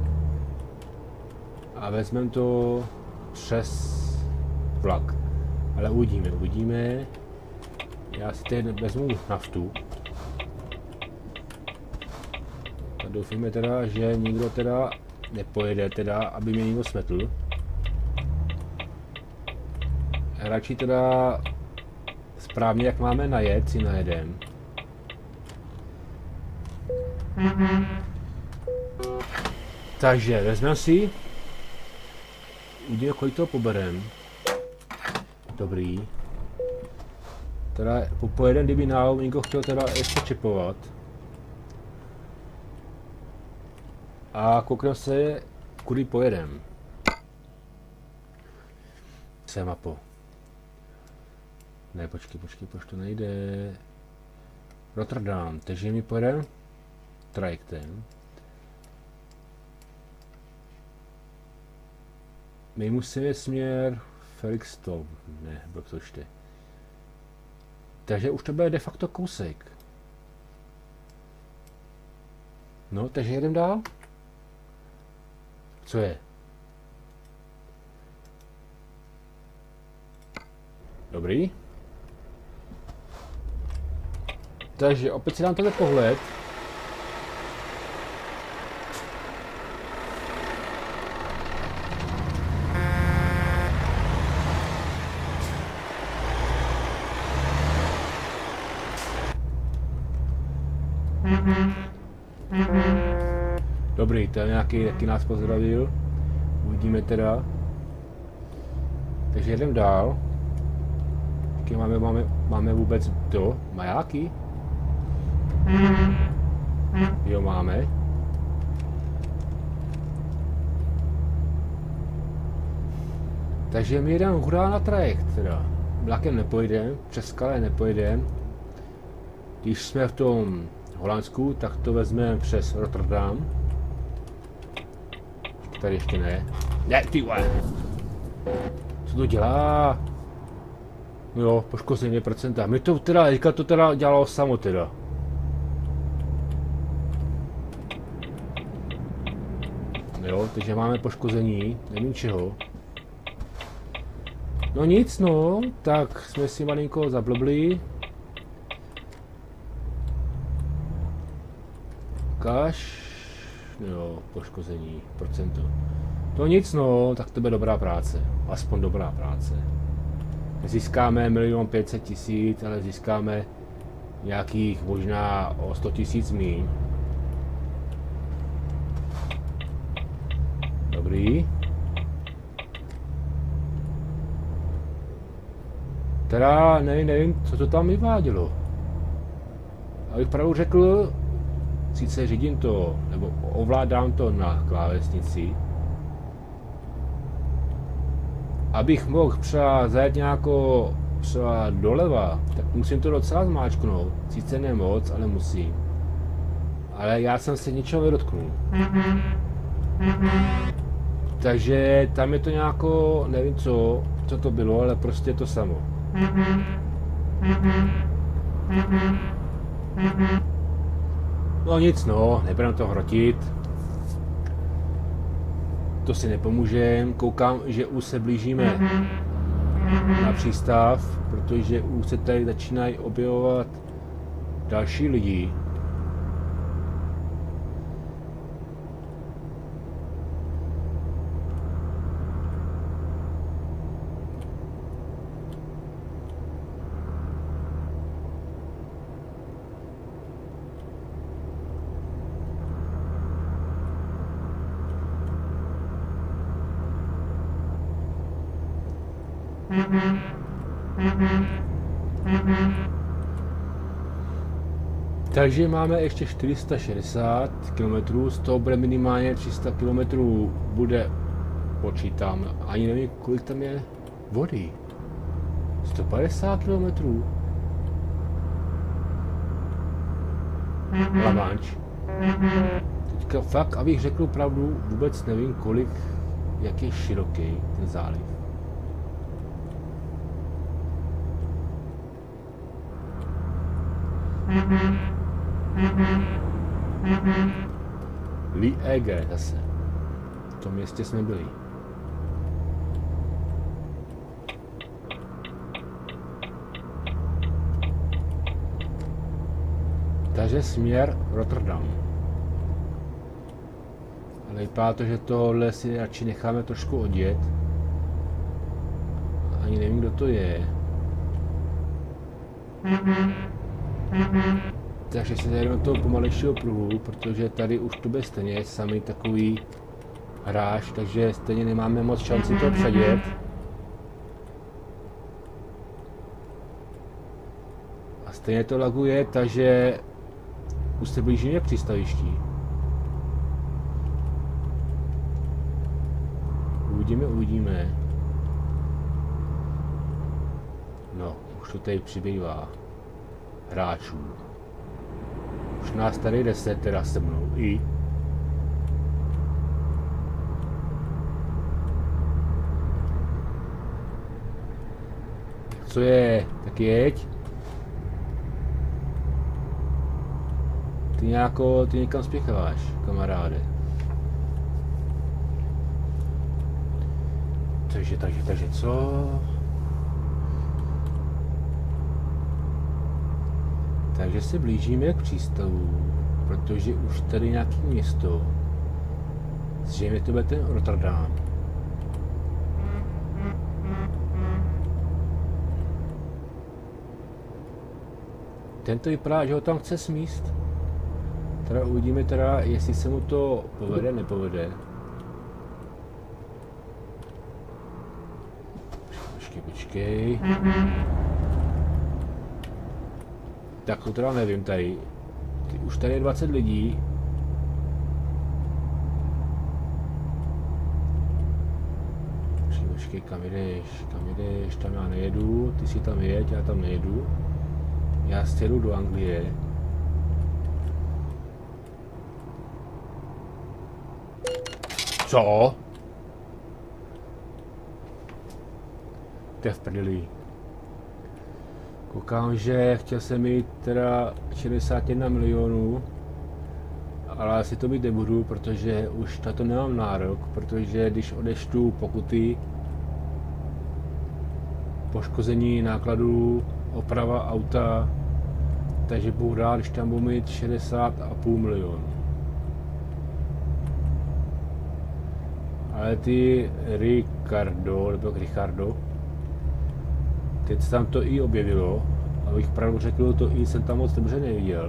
A vezmeme to přes vlak. Ale uvidíme, uvidíme. Já si teď vezmu naftu. A doufíme teda, že nikdo teda nepojede teda, aby mě někdo smetl. Radši teda správně, jak máme najet, si najedem. Takže vezmeme si. Uvidíme, kolik toho poberem. Dobrý. Teda pojedem, kdyby náhodou někdo chtěl teda ještě čepovat. A koukneme se, kudy pojedem. C mapo. Ne, počkej, počkej, proč to nejde. Rotterdam, takže my pojedeme trajektem. My musíme směr Felixstowe, ne, blb to čte. Takže už to bude de facto kousek. No, takže jedem dál. Co je? Dobrý. Takže opět si dám tenhle pohled. Dobrý, to je nějaký, jaký nás pozdravil. Uvidíme teda. Takže jedem dál. Jaký máme, máme, máme vůbec to? Majáky? Jo, máme. Takže my jedeme hurá na trajekt teda. Vlakem nepojedem, přes Calais nepojedem. Když jsme v tom Holandsku, tak to vezmeme přes Rotterdam. Tady ještě ne. Ne, ty vole. Co to dělá? No jo, poškození procenta. My to teda, teďka to teda dělalo samo teda. Jo, takže máme poškození, nevím čeho. No nic no, tak jsme si malinko zablbli. Kaš. Jo, poškození, procento. To nic no, tak to bude dobrá práce. Aspoň dobrá práce. Získáme milion pět set tisíc, ale získáme nějakých možná o sto tisíc míň. Dobrý. Teda nevím, nevím, co to tam vyvádělo. Abych pravdu řekl, sice řídím to, nebo ovládám to na klávesnici. Abych mohl třeba zajet nějakou třeba doleva, tak musím to docela zmáčknout. Sice ne moc, ale musím. Ale já jsem se ničeho nedotknul. Takže tam je to nějako, nevím co, co to bylo, ale prostě to samo. No nic no, nebudeme to hrotit. To si nepomůžeme. Koukám, že už se blížíme na přístav, protože už se tady začínají objevovat další lidi. Takže máme ještě čtyři sta šedesát kilometrů, z toho bude minimálně tři sta kilometrů bude, počítám, ani nevím, kolik tam je vody. sto padesát kilometrů. La Manche. Teďka fakt, abych řekl pravdu, vůbec nevím, kolik, jak je široký ten záliv. Liège zase. V tom městě jsme byli. Takže směr Rotterdam. Ale vypadá to, že tohle si radši necháme trošku odjet. Ani nevím, kdo to je. Takže se zajedeme do toho pomalejšího pruhu, protože tady už to bude stejně samý takový hráč, takže stejně nemáme moc šanci to předjet. A stejně to laguje, takže už se blížíme k přístavišti. Uvidíme, uvidíme. No, už to tady přibývá hráčů. Už nás tady deset teda se mnou i. Co je? Tak jeď. Ty nějako, ty někam spěcháš, kamaráde. Takže, takže, takže co? Takže se blížíme k přístavu, protože už tady nějaké město. Zřejmě to bude ten Rotterdam. Tento vypadá, že ho tam chce smíst. Teda uvidíme teda, jestli se mu to povede, nepovede. Počkej, počkej. Tak to teda nevím tady. Už tady je dvacet lidí. Počkej, počkej, kam jdeš, kam jdeš, tam já nejedu, ty si tam jeď, já tam nejedu. Já stědu do Anglie. Co? To je v prdeli. Koukám, že chtěl jsem mít teda šedesát jedna milionů, ale asi to mít nebudu, protože už na to nemám nárok, protože když odeštu pokuty, poškození nákladů, oprava auta, takže budu rád, když tam budu mít šedesát a půl milionů. Ale ty Ricardo, nebo Ricardo, teď se tam to i objevilo, abych pravdu řekl, to i jsem tam moc dobře neviděl.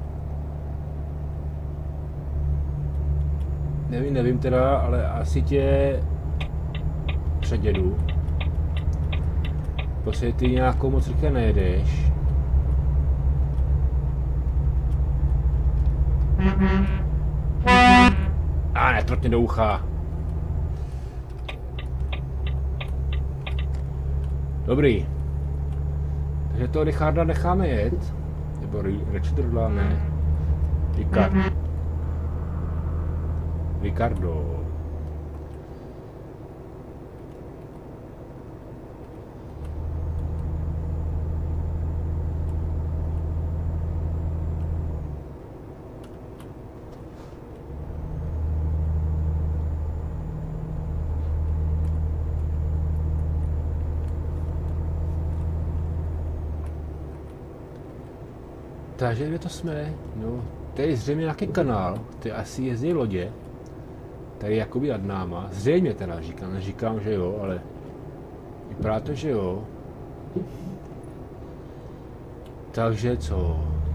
Nevím, nevím teda, ale asi tě předjedu. Prostě ty nějakou moc rychle nejedeš. A ne, trotně do ucha. Dobrý. Takže toho Richarda necháme jet. Nebo Richarda, ne. Richard. Ricardo. Takže kde to jsme? No, tady je zřejmě nějaký kanál, tady asi jezdí lodě. Tady jakoby nad náma. Zřejmě teda říkám, neříkám, že jo, ale vypadá to, že jo. Takže co?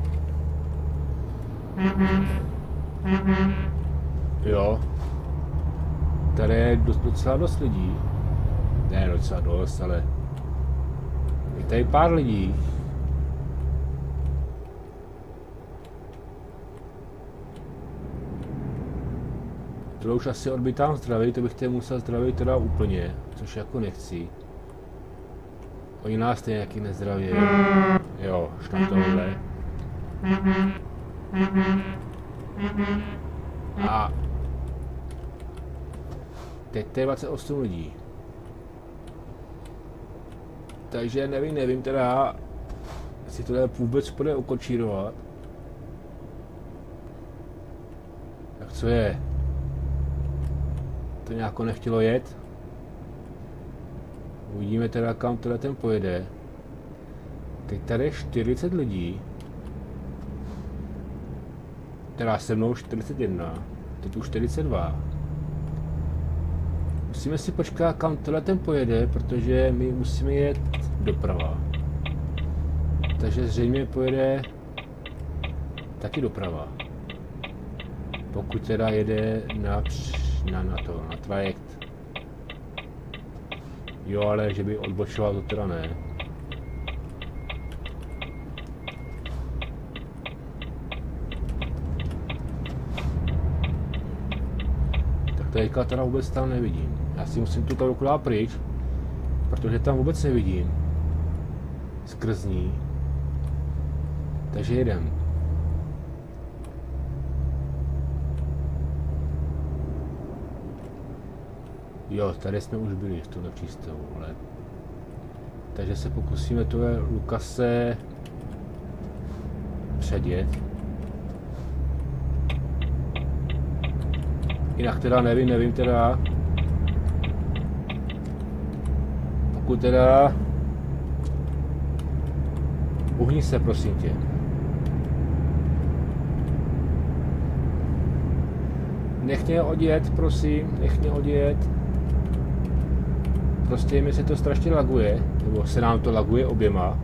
Jo. Tady je docela dost lidí. Ne docela dost, ale je tady pár lidí. To už asi odbytám zdraví, to bych tě musel zdravit teda úplně, což jako nechci. Oni nás stejně jaký nezdraví. Jo, už na tohle. A teď to je dvacet osm lidí. Takže nevím, nevím teda, jestli to vůbec půjde ukočírovat. Tak co je? To nějak nechtělo jet. Uvidíme teda, kam teda ten pojede. Teď tady je čtyřicet lidí. Teda se mnou čtyřicet jedna. Teď už čtyřicet dva. Musíme si počkat, kam tohle ten pojede, protože my musíme jet doprava. Takže zřejmě pojede taky doprava. Pokud teda jede na, na, na to, na trajekt. Jo, ale že by odbočoval, to teda ne. Tak teďka teda vůbec tam nevidím. Já si musím tu ruku dát pryč, protože tam vůbec nevidím. Skrz ní. Takže jedem. Jo, tady jsme už byli v tomhle přístavu, ale... Takže se pokusíme tohle Lukase předjet. Jinak teda nevím, nevím teda... Pokud teda... Uhni se, prosím tě. Nech mě odjet, prosím, nech mě odjet. Prostě mi se to strašně laguje, nebo se nám to laguje oběma.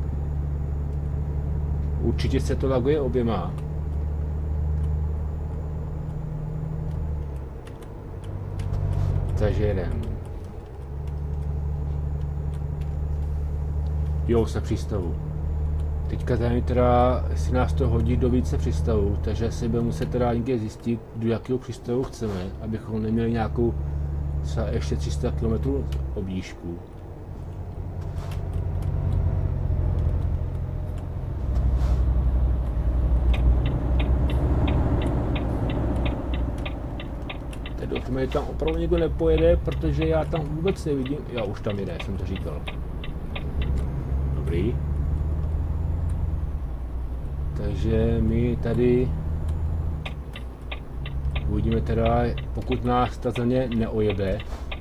Určitě se to laguje oběma. Takže jedem. Jo, se přístavu. Teďka tady teda, si nás to hodí do více přístavů, takže si budeme muset teda někde zjistit, do jakého přístavu chceme, abychom neměli nějakou třeba ještě tři sta kilometrů objížku. Teď doufám, že tam opravdu někdo nepojede, protože já tam vůbec nevidím. Já už tam jede, jsem to říkal. Dobrý. Takže my tady uvidíme teda, pokud nás ta země neojede.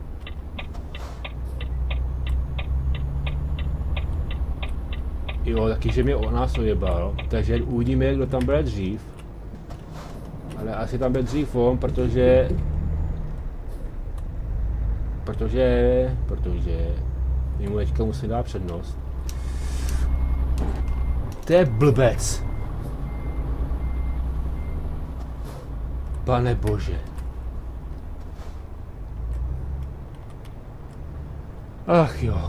Jo, taky, že mě o nás ojebal, takže uvidíme, kdo tam bude dřív. Ale asi tam bude dřív on, protože... Protože... Protože... My mu teďka musí dát přednost. To je blbec. Pane bože. Ach jo.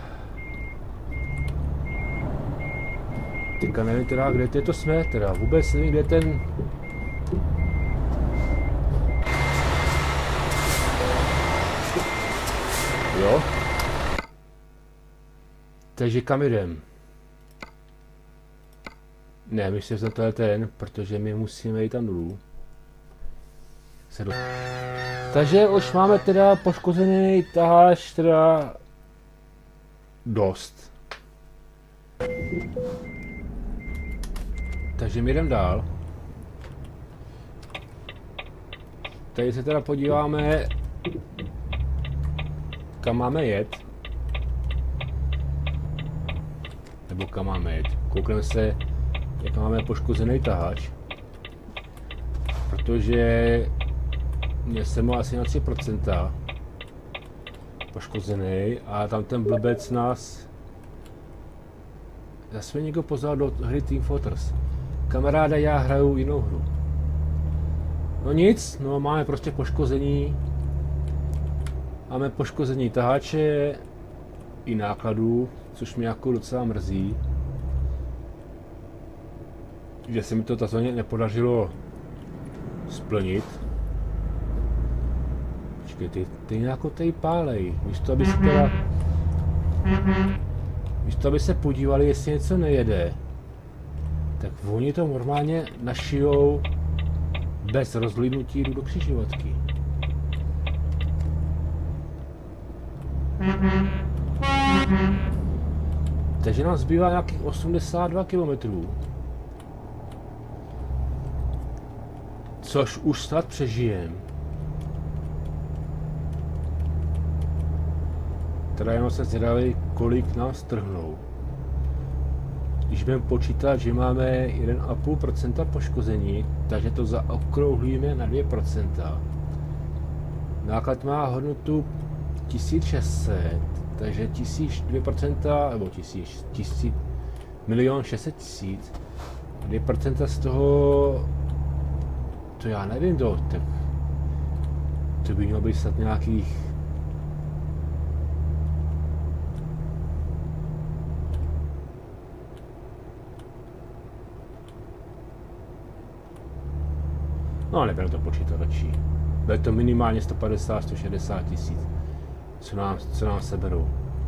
Teďka nevím teda, kde to jsme teda. Vůbec nevím, kde ten... Jo. Takže kam jdem? Ne, myslím, že to je ten, protože my musíme jít tam dolů. Do... Takže už máme teda poškozený taháč teda dost. Takže my jdem dál. Tady se teda podíváme, kam máme jet. Nebo kam máme jet. Koukneme se, jak máme poškozený taháč. Protože mě jsem mu asi na tři procenta poškozený a tam ten blbec nás zase mě někdo pozval do hry Team Fortress. Kamaráda, já hraju jinou hru. No nic, no máme prostě poškození. Máme poškození taháče i nákladů, což mě jako docela mrzí. Že se mi to takzvaně nepodařilo splnit. Počkej, ty, ty nějakou tady pálej. Místo, aby se teda... Místo, aby se podívali, jestli něco nejede, tak oni to normálně našijou bez rozhlídnutí do křižovatky. Takže nám zbývá nějakých osmdesát dva kilometrů. Což už snad přežijem. Teda jenom se zvědavý, kolik nás trhnou. Když budeme počítat, že máme jedna celá pět procenta poškození, takže to zaokrouhlíme na dvě procenta. Náklad má hodnotu tisíc šest set, takže tisíc dvě procenta, nebo tisíc, tisíc, milion šest set tisíc. dvě procenta z toho, to já nevím, to, tak to by mělo být snad nějakých no, nebudu to počítat radši. Bude to minimálně sto padesát až sto šedesát tisíc, co nám, co nám seberou.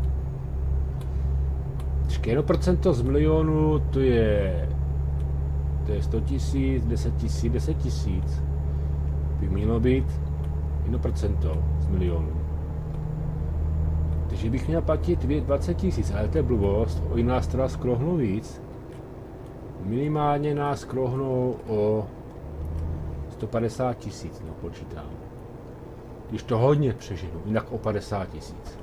jedno procento z milionu, to je, to je sto tisíc, deset tisíc, deset tisíc. By mělo být jedno procento z milionu. Takže bych měl platit dvacet tisíc, ale to je blbost, oni nás teda skrohnou víc. Minimálně nás skrohnou o sto padesát tisíc, no počítám. Když to hodně přeženu, jinak o padesát tisíc.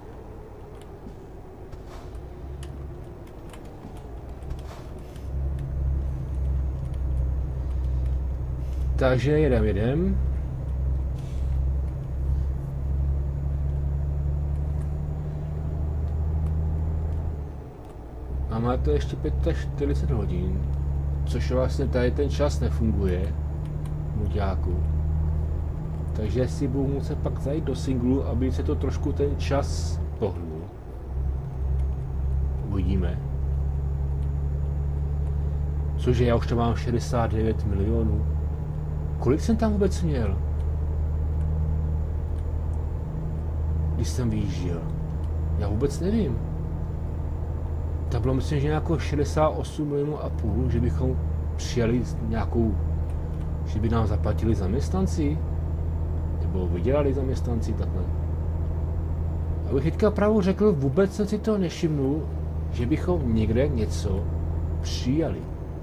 Takže jedem, jedem. A má to ještě čtyřicet pět hodin, což vlastně tady ten čas nefunguje. Muďáku. Takže si budu muset pak zajít do singlu, aby se to trošku ten čas pohnul. Uvidíme. Cože, já už to mám šedesát devět milionů. Kolik jsem tam vůbec měl? Když jsem vyjížděl? Já vůbec nevím. Tam bylo myslím, že nějakou šedesát osm milionů a půl, že bychom přijali nějakou, že by nám zaplatili zaměstnanci, nebo vydělali zaměstnanci takhle. Abych teďka pravou řekl, vůbec jsem si to nevšimnul, že bychom někde něco přijali.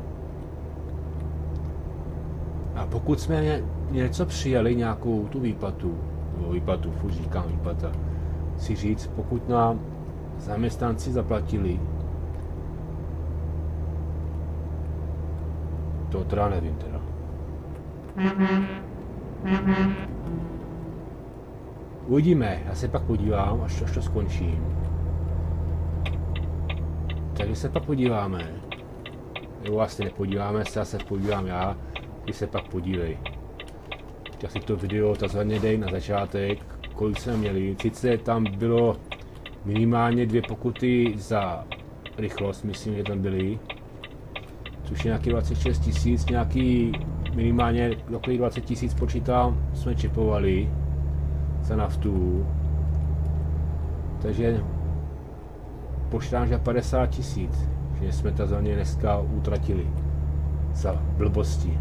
A pokud jsme něco přijali, nějakou tu výplatu, nebo výplatu, furt říkám výplata, si říct, pokud nám zaměstnanci zaplatili, to teda nevím teda. Uvidíme, já se pak podívám, až, až to skončím. Takže se pak podíváme. Nebo vlastně nepodíváme se, já se podívám já, ty se pak podívej. Tak si to video takzvaně dej na začátek, kolik jsme měli. Sice tam bylo minimálně dvě pokuty za rychlost, myslím, že tam byly. Což je nějaký dvacet šest tisíc, nějaký minimálně takových dvacet tisíc počítám, jsme čipovali za naftu. Takže počítám, že padesát tisíc, že jsme to za ně dneska utratili za blbosti.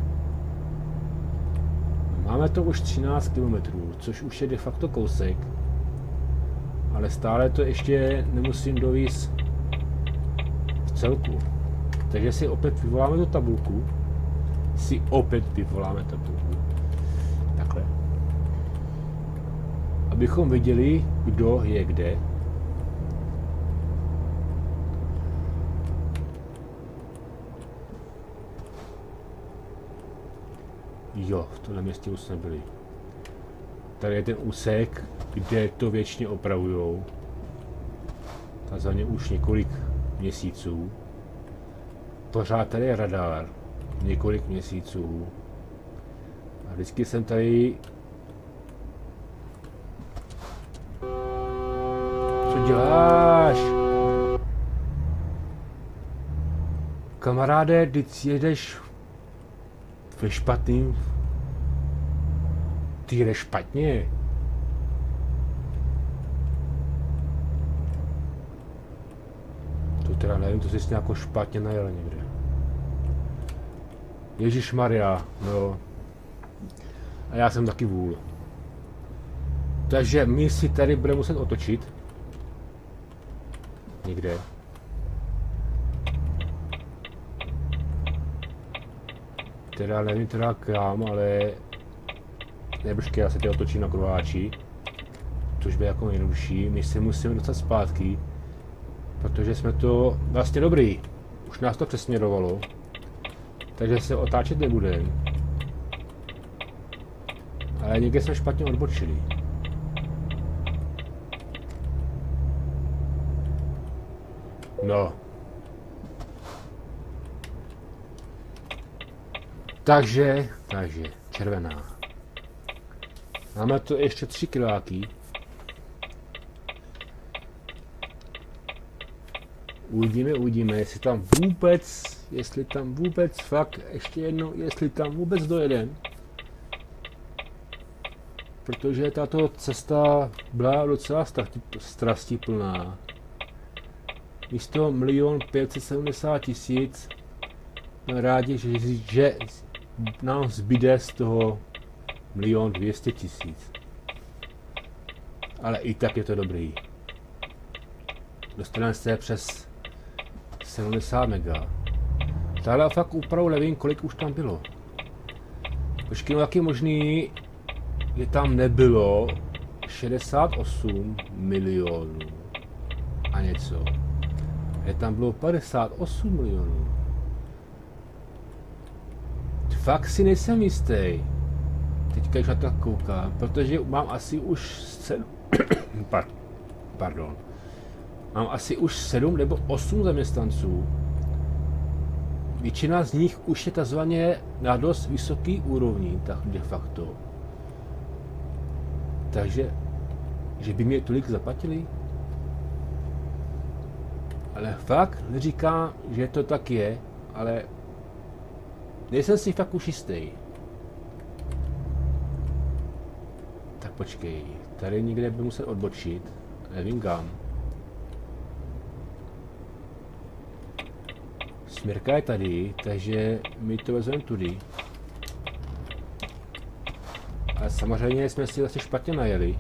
Máme to už třináct kilometrů, což už je de facto kousek, ale stále to ještě nemusím dovízt v celku. Takže si opět vyvoláme tu tabulku, si opět vyvoláme tabulku, takhle, abychom viděli, kdo je kde. Jo, v tomhle městě už jsme byli. Tady je ten úsek, kde to věčně opravujou. Takzvaně už několik měsíců. Pořád tady je radar, několik měsíců. A vždycky jsem tady... Co děláš? Kamaráde, když jedeš ve špatným... Ty jdeš špatně. Teda nevím, to jsi nějak špatně najel někde. Ježišmarja, no. A já jsem taky vůl. Takže my si tady budeme muset otočit. Někde. Teda nevím teda kam, ale... Nebržky, já se tady otočím na kruháči. Což by jako nejjednodušší. My se musíme dostat zpátky. Protože jsme to vlastně dobrý. Už nás to přesměrovalo. Takže se otáčet nebudeme. Ale někde jsme špatně odbočili. No. Takže, takže, červená. Máme to ještě tři kiláky. Uvidíme, uvidíme, jestli tam vůbec, jestli tam vůbec fakt, ještě jednou, jestli tam vůbec dojedem. Protože tato cesta byla docela strastiplná. Místo milion pět set sedmdesát tisíc, rádi, že, že nám zbyde z toho milion dvě stě tisíc. Ale i tak je to dobrý. Dostaneme se přes sedmdesát mega. Tahle fakt opravdu nevím, kolik už tam bylo. Počkej, no jak je možný, že tam nebylo šedesát osm milionů a něco. Že tam bylo padesát osm milionů. Fakt si nejsem jistý. Teďka když na to koukám, protože mám asi už sedm... Pardon. Mám asi už sedm nebo osm zaměstnanců. Většina z nich už je takzvaně na dost vysoký úrovni, tak de facto. Takže, že by mě tolik zaplatili? Ale fakt neříkám, že to tak je, ale nejsem si fakt už jistý. Tak počkej, tady někde by musel odbočit, nevím kam. Směrka je tady, takže my to vezmeme tudy. Ale samozřejmě jsme si zase špatně najeli.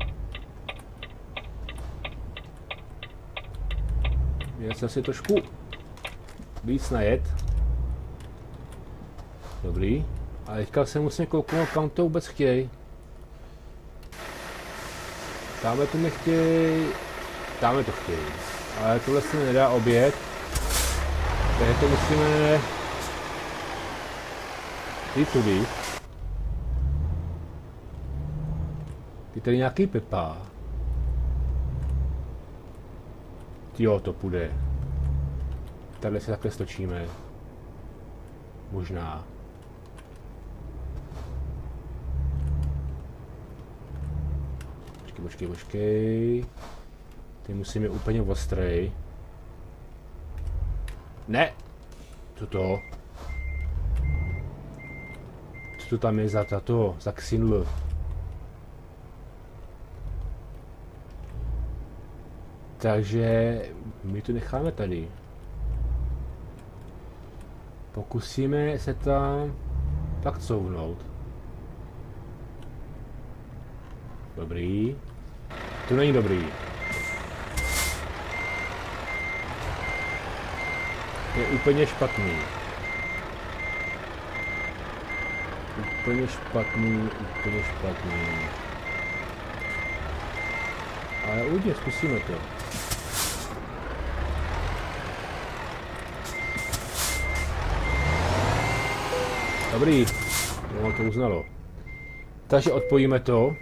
Já jsem si trošku víc najet. Dobrý. A teďka se musím kouknout, kam to vůbec chtějí. Táme to nechtějí. Táme to chtějí. Ale tohle se mi nedá obět. Takže to musíme jít tudy. Je tady nějaký Pepa. Jo, to půjde. Tady se takhle stočíme. Možná. Počkej, počkej, počkej. Ty musíme úplně ostrej. Ne! Co to? Co to tam je za tato, za ksindl? Takže my to necháme tady. Pokusíme se tam tak couvnout. Dobrý. To není dobrý. Je úplně špatný. Úplně špatný, úplně špatný. Ale uvidíme, zkusíme to. Dobrý, no, to uznalo. Takže odpojíme to.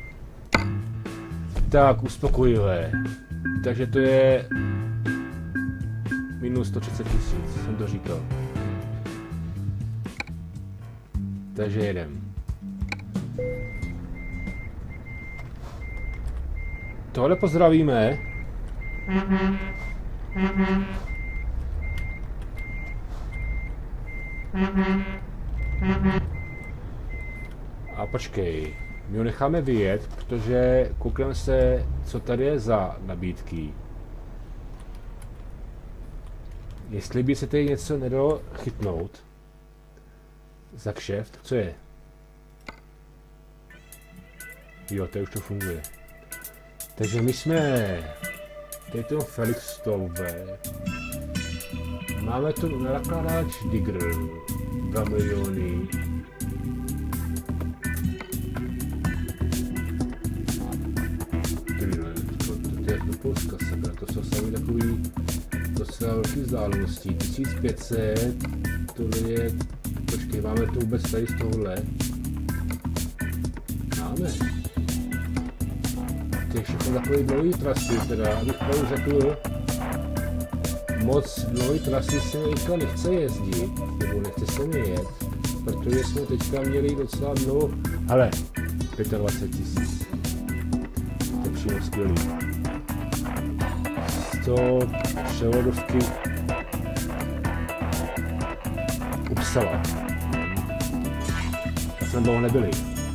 Tak, uspokojivé. Takže to je minus sto třicet tisíc, jsem to říkal. Takže jedem. Tohle pozdravíme. A počkej, my ho necháme vyjet, protože koukneme se, co tady je za nabídky. Jestli by se tady něco nedalo chytnout za kšeft, co je? Jo, to už to funguje. Takže my jsme tady to Felixstove. Máme tu nakladáč Digger, dva miliony. To, to, to je do Polska sebe, to jsou sami takový docela velký vzdálenosti. tisíc pět set, tohle je, počkej, máme to vůbec tady z tohohle. Máme. To je všechno takový dlouhý trasy, teda, abych pravdu řekl, moc dlouhý trasy se teďka nechce jezdit, nebo nechce se mi jet, protože jsme teďka měli docela dlouho, hele, dvacet pět tisíc, to je přímo skvělý. sto převodovky Upsala, tak jsme dlouho nebyli.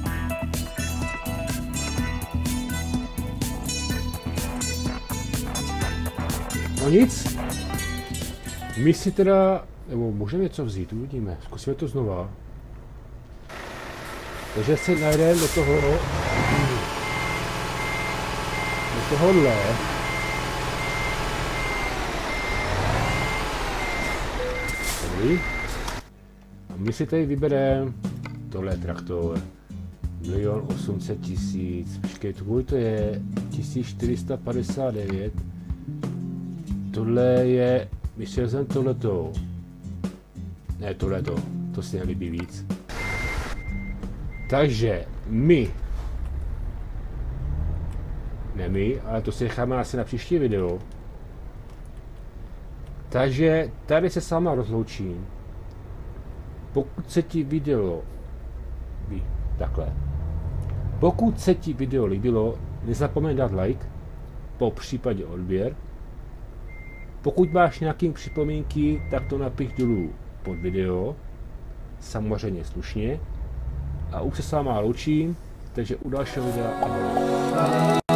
No nic, my si teda, nebo můžeme něco vzít, uvidíme, zkusíme to znova. Takže se najdeme do toho, do tohohle. Tady. A my si tady vybereme, tohle je traktor, milion osm set tisíc, počkej, tvůj to je tisíc čtyři sta padesát devět. Tohle je, myslel jsem tohleto, ne tohleto, to si nelíbí víc. Takže my, ne my, ale to si necháme asi na příští video. Takže tady se sama rozloučím. Pokud se ti video, takhle, pokud se ti video líbilo, nezapomeň dát like, po případě odběr. Pokud máš nějaké připomínky, tak to napiš dolů pod video, samozřejmě slušně. A už se s váma loučím, takže u dalšího videa ahoj.